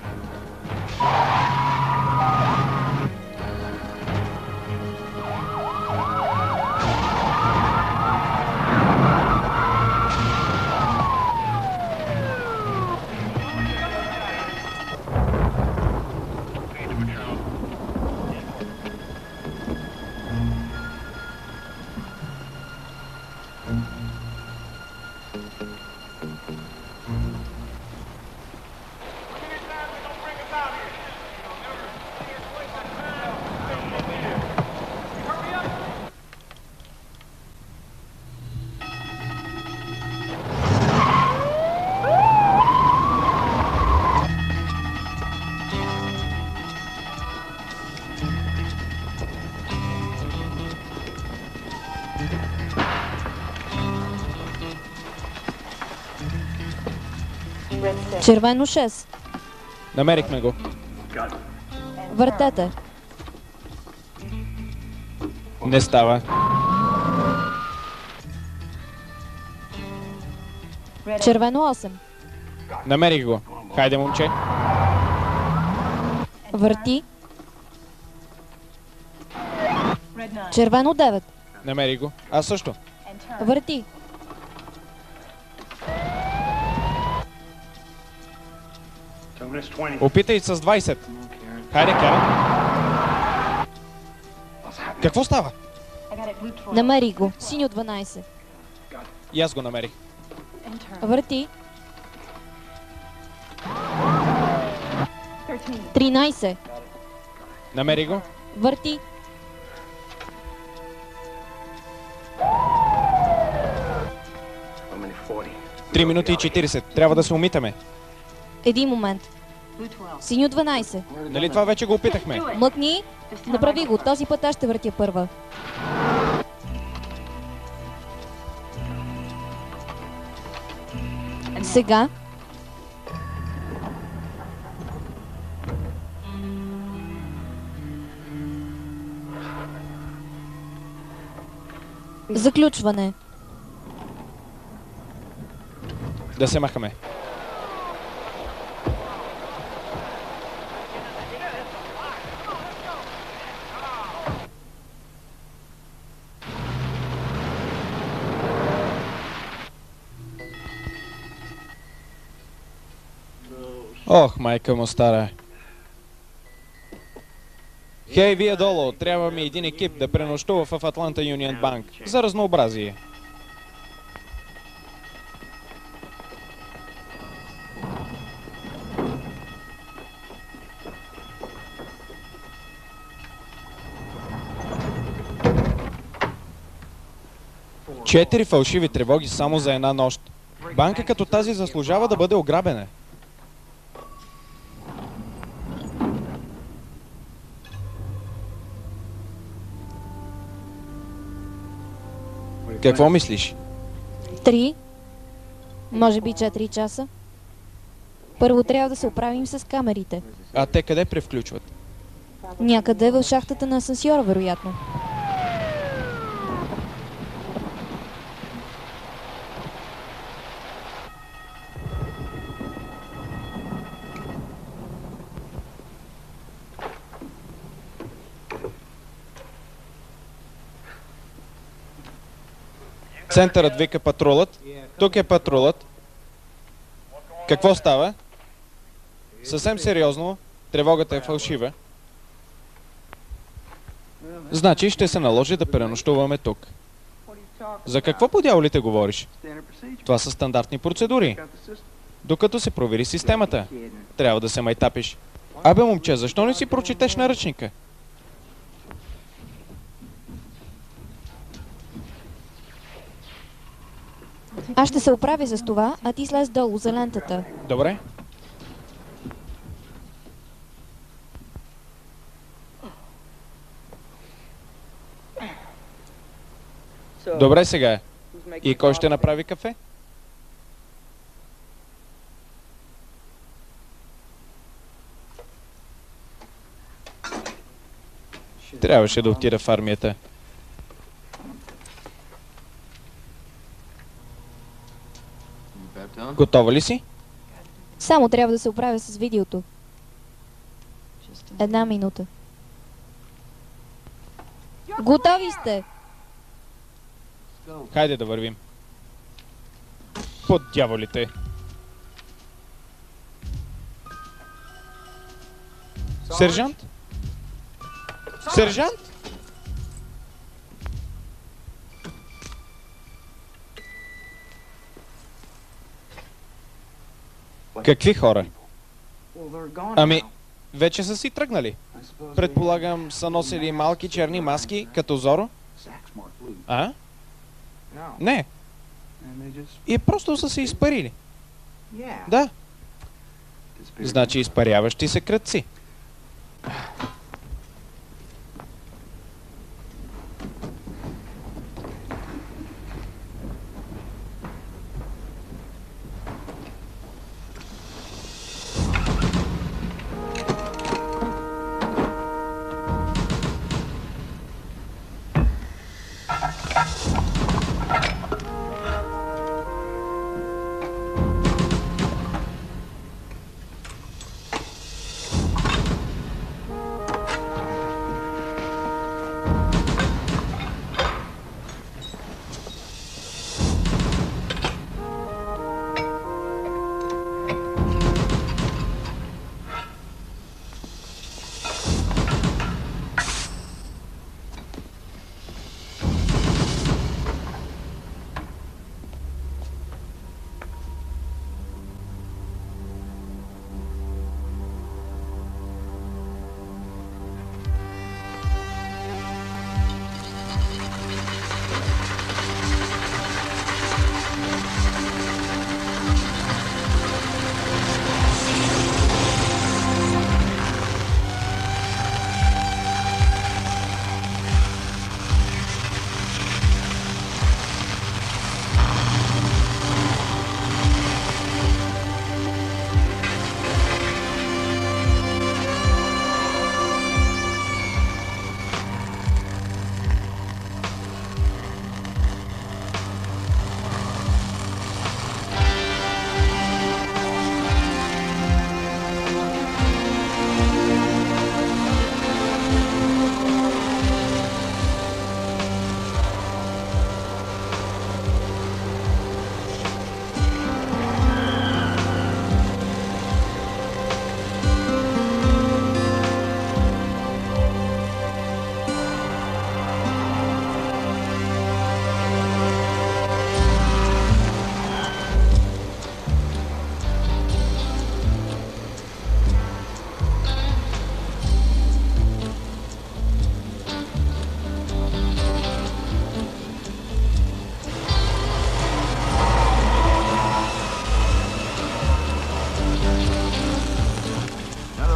Червено 6. Намерихме го. Въртете. Не става. Червено 8. Намерих го. Хайде, момче. Върти. Червено 9. Намерих го. Аз също. Върти. Опитай с 20. Хайде, Карен. Какво става? Намери го. Синьо 12. И аз го намерих. Върти. 13. Намерих го. Върти. Три минути и 40. Трябва да се умитаме. Един момент. Синьо 12. Нали това вече го опитахме? Мъкни. Направи го. Този път аз ще въртя първа. Сега. Заключване. Да се махаме. Ох, майка му стара. Хей, вие долу, трябва ми един екип да пренощува в Атланта Юнион Банк. За разнообразие. Четири фалшиви тревоги само за една нощ. Банка като тази заслужава да бъде ограбена. Какво мислиш? 3. Може би 4 часа. Първо трябва да се оправим с камерите. А те къде превключват? Някъде в шахтата на асансьора, вероятно. Центърът вика патрулът. Тук е патрулът. Какво става? Съвсем сериозно, тревогата е фалшива. Значи ще се наложи да пренощуваме тук. За какво по дяволите говориш? Това са стандартни процедури. Докато се провери системата. Трябва да се майтапиш. Абе, момче, защо не си прочетеш наръчника? Аз ще се оправя с това, а ти слез долу за лентата. Добре. Добре сега. И кой ще направи кафе? Трябваше да отида в армията. Готова ли си? Само трябва да се оправя с видеото. 1 минута. Готови сте! Хайде да вървим. Под дяволите. Сержант? Сержант? Какви хора? Ами, вече са си тръгнали. Предполагам, са носили малки черни маски, като Зоро? А? Не. И просто са се изпарили. Да. Значи изпаряващи се крадци.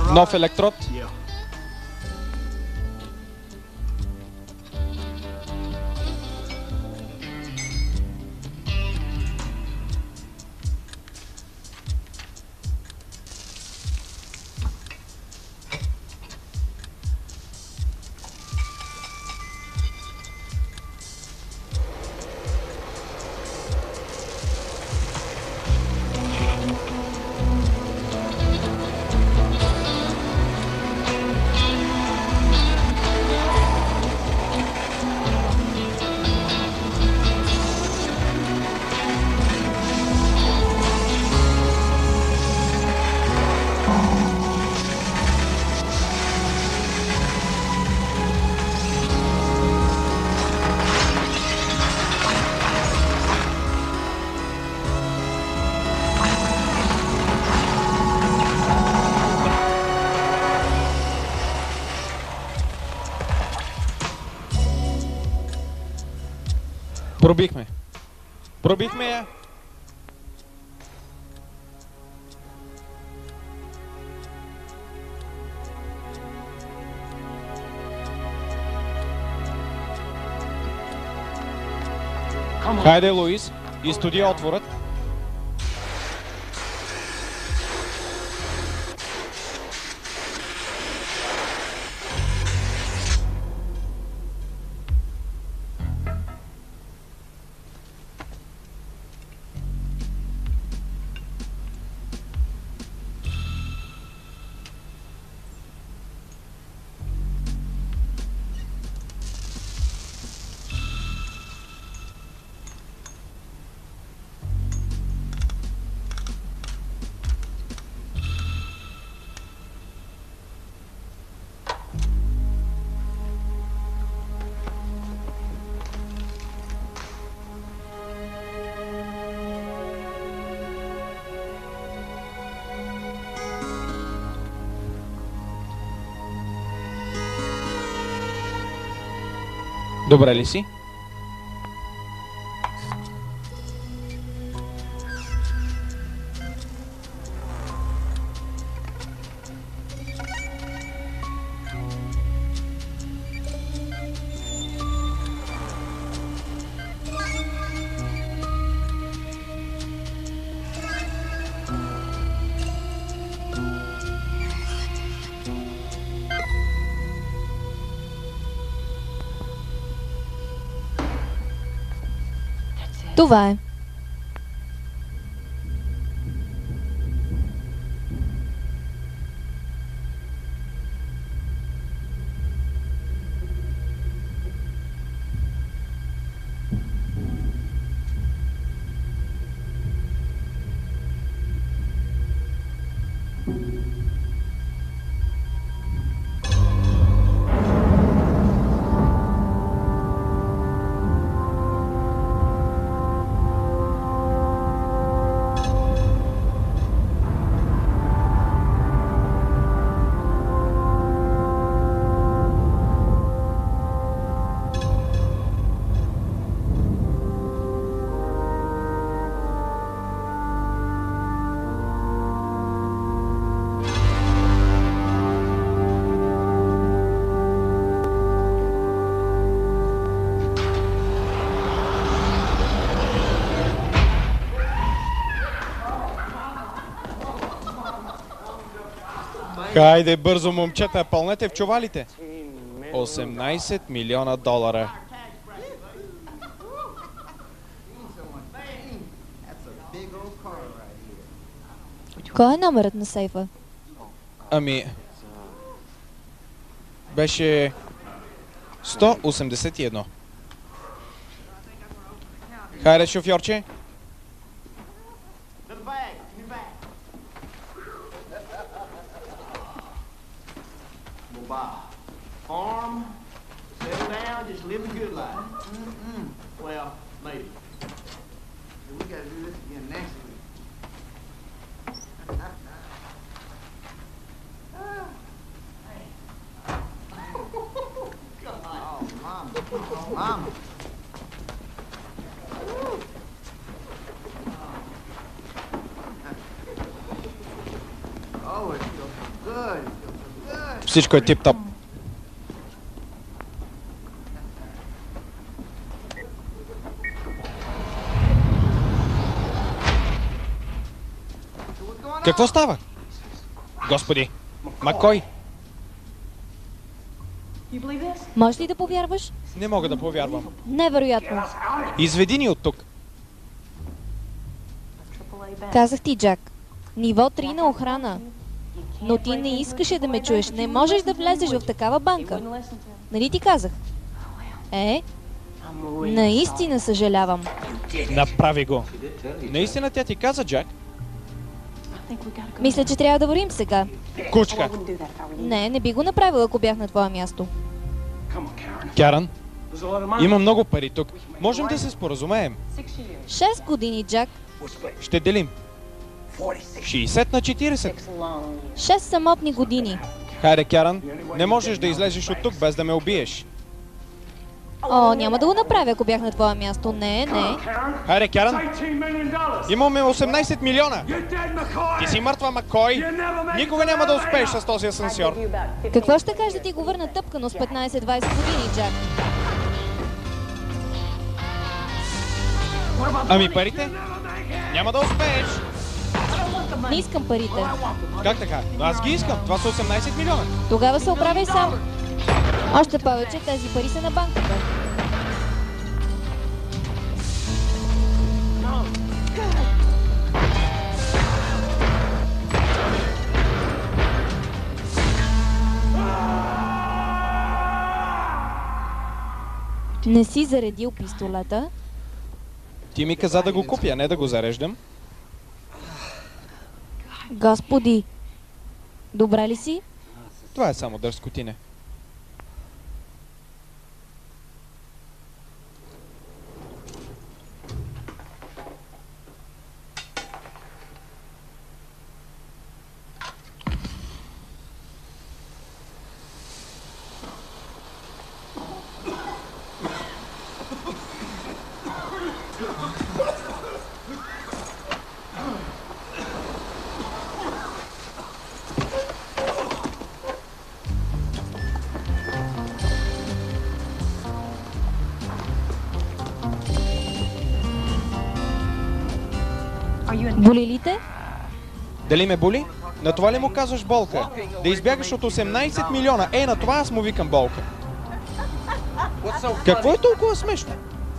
Нов електрод. Пробихме. Пробихме я. Хайде, Луис, изстуди отворът. Добре ли си? Това е. Хайде бързо, момчета, пълнете в чувалите. 18 милиона долара. Кой е номерът на сейфа? Ами... Беше... 181. Хайде, шофьорче. Farm, settle down, just live a good life. Well, maybe. We gotta do this again next week. Oh, Mama. Oh, Mama. Oh, it feels so good. Good. Good. Всичко е тип-топ. Какво става? Господи, Макой, Можеш ли да повярваш? не мога да повярвам. Невероятно. Изведи ни от тук. Казах ти, Джак. Ниво 3 на охрана. Но ти не искаше да ме чуеш. Не можеш да влезеш в такава банка. Нали ти казах? Наистина съжалявам. Направи го. Наистина тя ти каза, Джак? Мисля, че трябва да вървим сега. Кучка. Не би го направила, ако бях на твое място. Каран, има много пари тук. Можем да се споразумеем. 6 години, Джак. Ще делим. 60 на 40. 6 самотни години. Хайде, Каран, не можеш да излезеш от тук без да ме убиеш. О, няма да го направя, ако бях на твое място. Не. Хайде, Каран, имаме 18 милиона. Ти си мъртва, Макой. Никога няма да успееш с този асансьор. Какво ще кажеш да ти го върна тъпкано с 15-20 години, Джак? Ами парите? Няма да успееш. Не искам парите. Как така? Но аз ги искам. Това са 18 милиона. Тогава се оправяй сам. Още повече, тези пари са на банката. Не си заредил пистолета? Ти ми каза да го купя, не да го зареждам. Господи! Добра ли си? Това е само дърскотине. Боли ли те? Дали ме боли? На това ли му казваш болка? Да избягаш от 18 милиона. На това аз му викам болка. Какво е толкова смешно?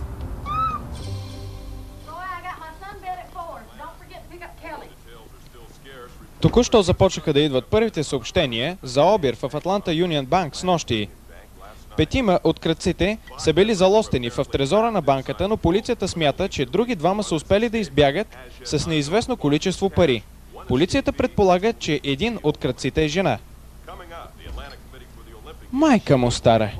Току-що започнаха да идват първите съобщения за обир в Атланта Юнион Банк с нощи. 5 от крадците са били залостени в трезора на банката, но полицията смята, че други 2 са успели да избягат с неизвестно количество пари. Полицията предполага, че един от крадците е жена. Майка му стара.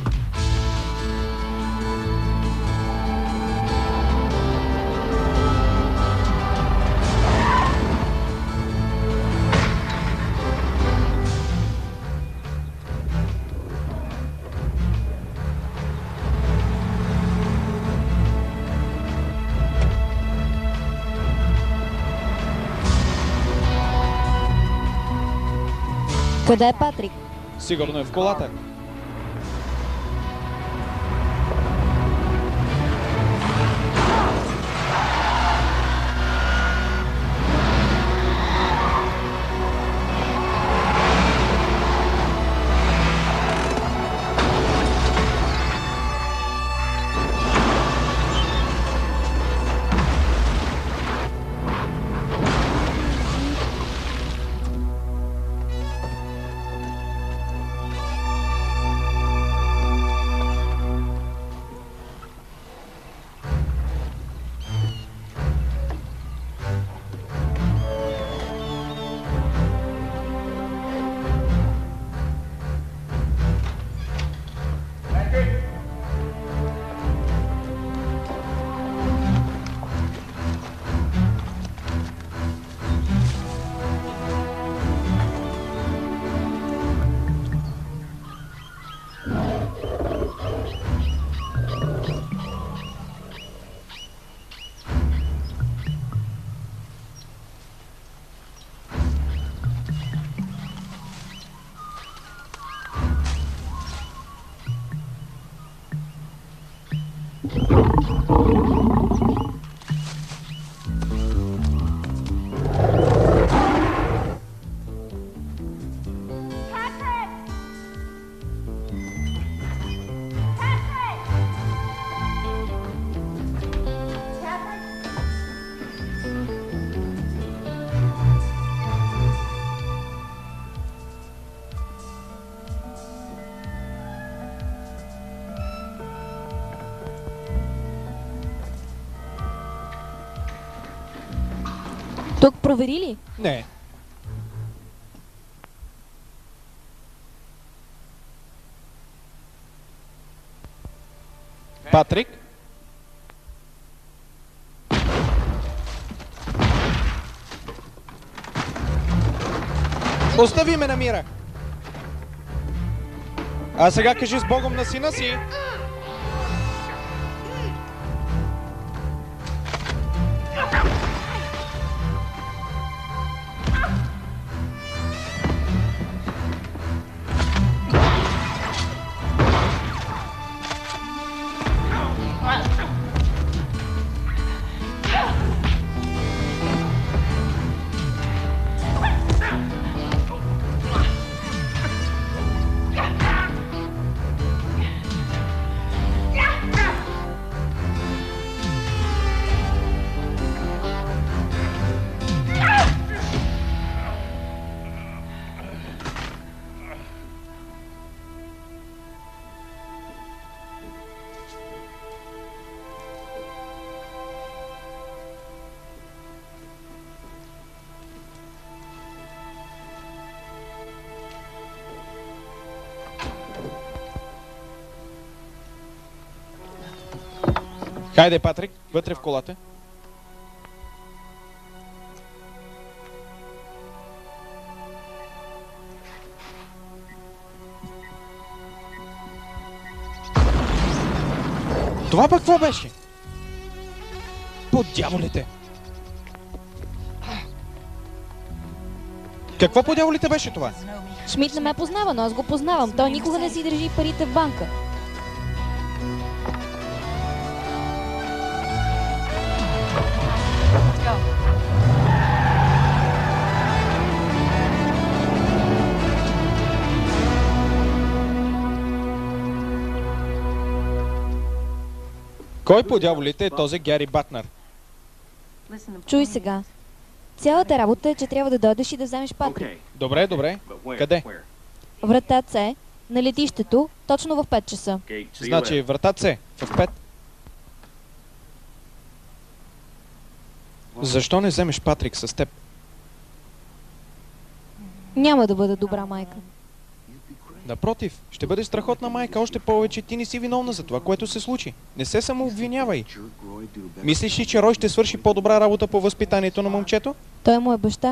Къде е Патрик? Сигурно е в колата. проверили? Не. Патрик? Остави ме на мира! А сега кажи с Богом на сина си! Хайде, Патрик, вътре в колата. Това пък какво беше? По дяволите! Какво по дяволите беше това? Шмидт не ме познава, но аз го познавам. Той никога не си държи парите в банка. Кой по дяволите е този Гери Батнер? Чуй сега. Цялата работа е, че трябва да дойдеш и да вземеш Патрик. Добре, добре. Къде? Врата С, на летището, точно в 5 часа. Значи врата С, в 5. Защо не вземеш Патрик с теб? Няма да бъда добра майка. Напротив, ще бъдеш страхотна майка, още повече ти не си виновна за това, което се случи. Не се самообвинявай. Мислиш ли, че Рой ще свърши по-добра работа по възпитанието на момчето? Той му е баща.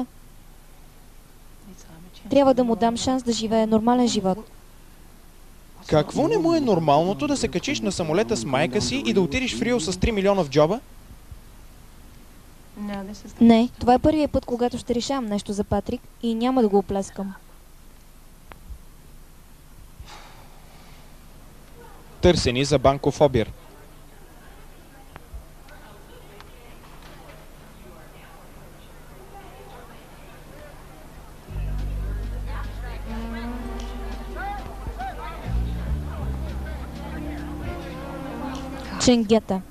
Трябва да му дам шанс да живее нормален живот. Какво не му е нормалното да се качиш на самолета с майка си и да отидеш в Рио с 3 милиона в джоба? Не, това е първият път, когато ще решавам нещо за Патрик и няма да го оплескам. Търсени за банков обир. Ченгета.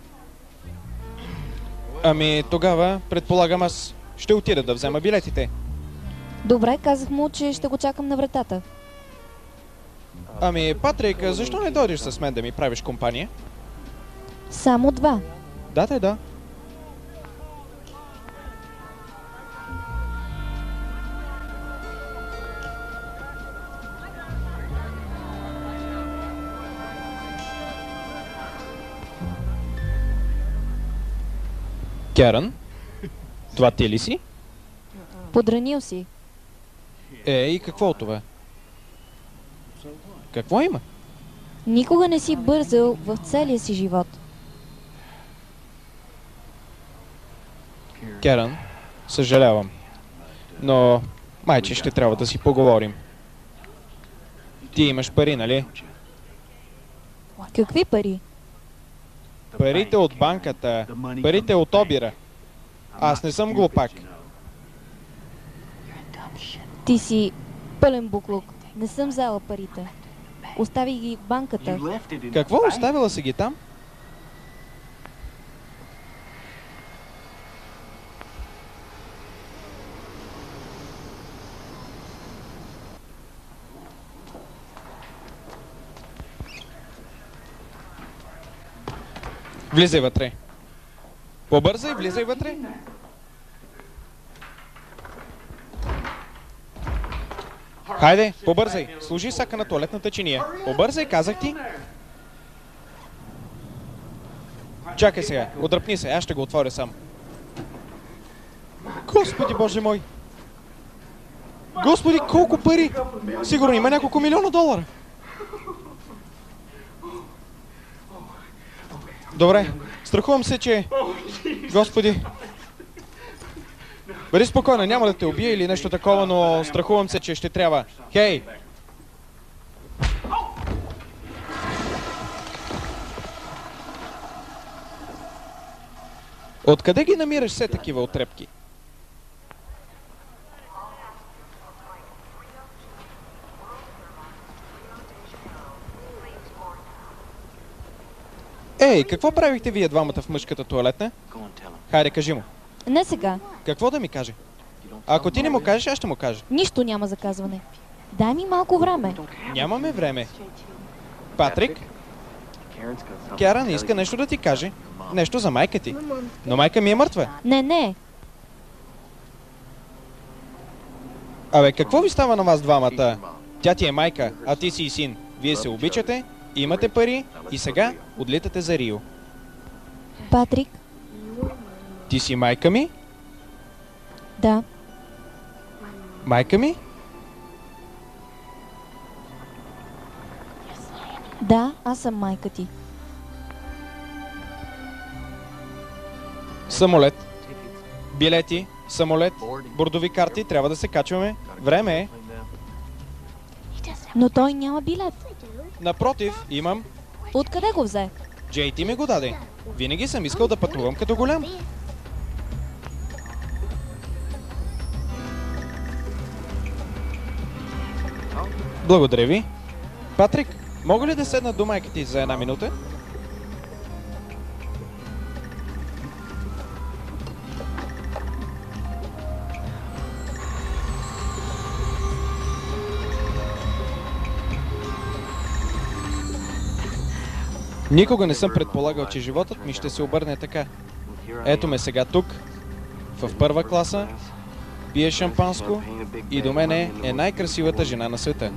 Ами тогава, предполагам, аз ще отида да взема билетите. Добре, казах му, че ще го чакам на вратата. Ами, Патрик, защо не дойдеш с мен да ми правиш компания? Само 2. Да. Керън, това ти ли си? Подранил си. И какво от това? Какво има? Никога не си бързал в целия си живот. Керън, съжалявам. Но, майче, ще трябва да си поговорим. Ти имаш пари, нали? Какви пари? Парите от банката, парите от обира. Аз не съм глупак. Ти си пълен буклук. Не съм взела парите. Остави ги в банката. Какво оставила си ги там? Влизай вътре. Побързай, влизай вътре. Хайде, побързай. Служи сака на туалетната чиния. Побързай, казах ти. Чакай сега, отдръпни се, аз ще го отворя сам. Господи Боже мой! Господи, колко пари! Сигурно има няколко милиона долара. Добре, страхувам се, че... Господи... Бъди спокойна, няма да те убия или нещо такова, но страхувам се, че ще трябва. Хей! Откъде ги намираш все такива отрепки? Ей, какво правихте вие двамата в мъжката туалетна? Хайде, кажи му. Не сега. Какво да ми каже? Ако ти не му кажеш, аз ще му кажа. Нищо няма за казване. Дай ми малко време. Нямаме време. Патрик, Кярън иска нещо да ти каже. Нещо за майка ти. Но майка ми е мъртва. Не. Абе, какво ви става на вас двамата? Тя ти е майка, а ти си и син. Вие се обичате, имате пари и сега отлитате за Рио. Патрик? Ти си майка ми? Да. Майка ми? Да, аз съм майка ти. Самолет. Билети, самолет, бордови карти, трябва да се качваме. Време е. Но той няма билет. Напротив, имам. Откъде го взе? Джейти ми го даде. Винаги съм искал да пътувам като голям. Благодаря ви. Патрик, мога ли да седна до майка ти за една минута? Никога не съм предполагал, че животът ми ще се обърне така. Ето ме сега тук, в първа класа, пие шампанско и до мене е най-красивата жена на света.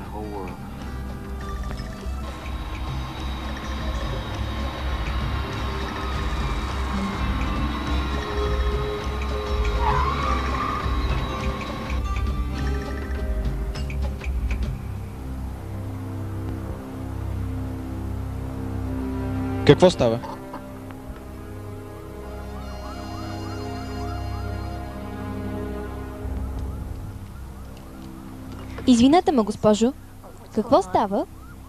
Какво става? Извинете ме, госпожо. Какво става?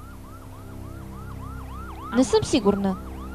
Не съм сигурна.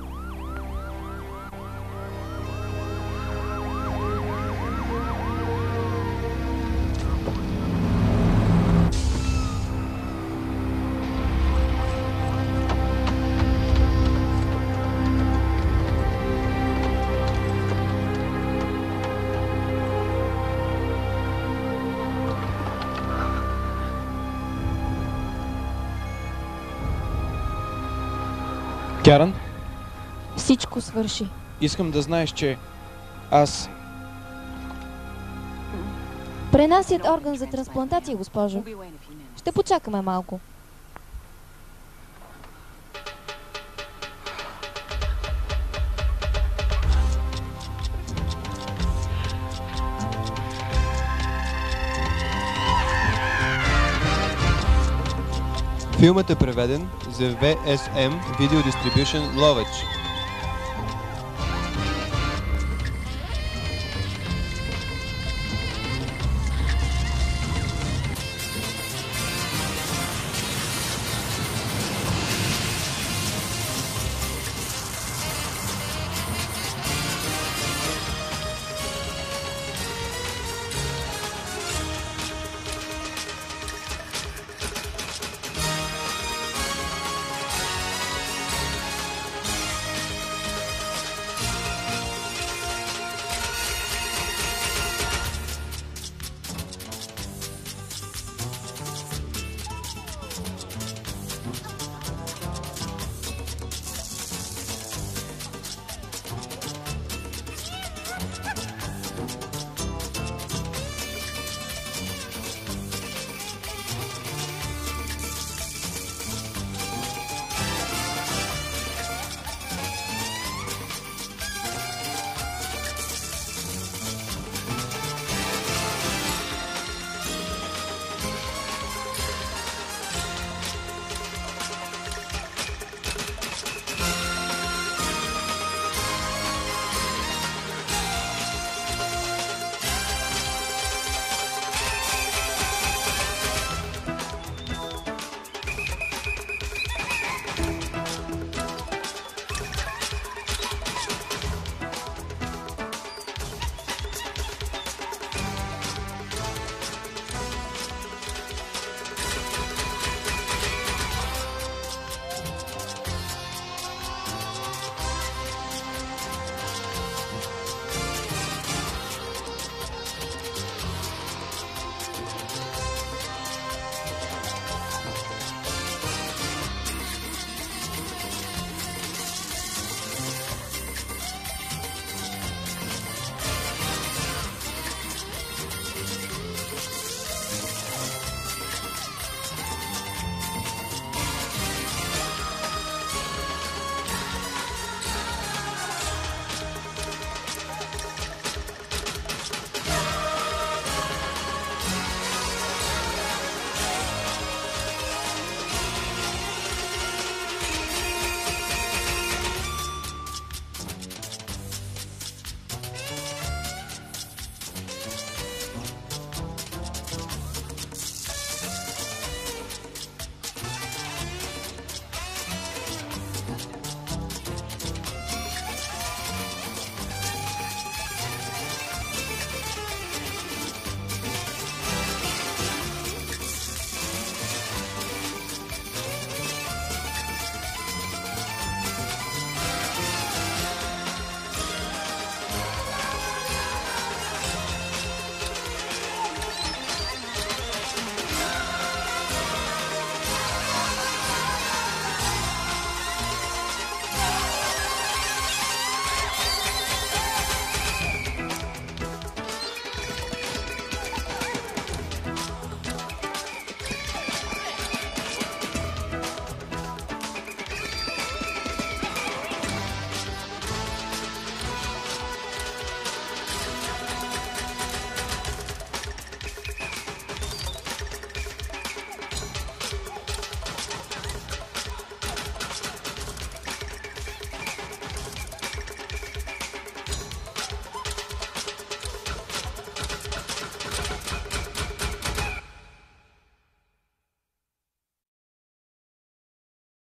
Кярън, Всичко свърши. искам да знаеш, че аз... Пренасят орган за трансплантация, госпожо. Ще почакаме малко. Филмът е преведен за VSM Video Distribution Lovech.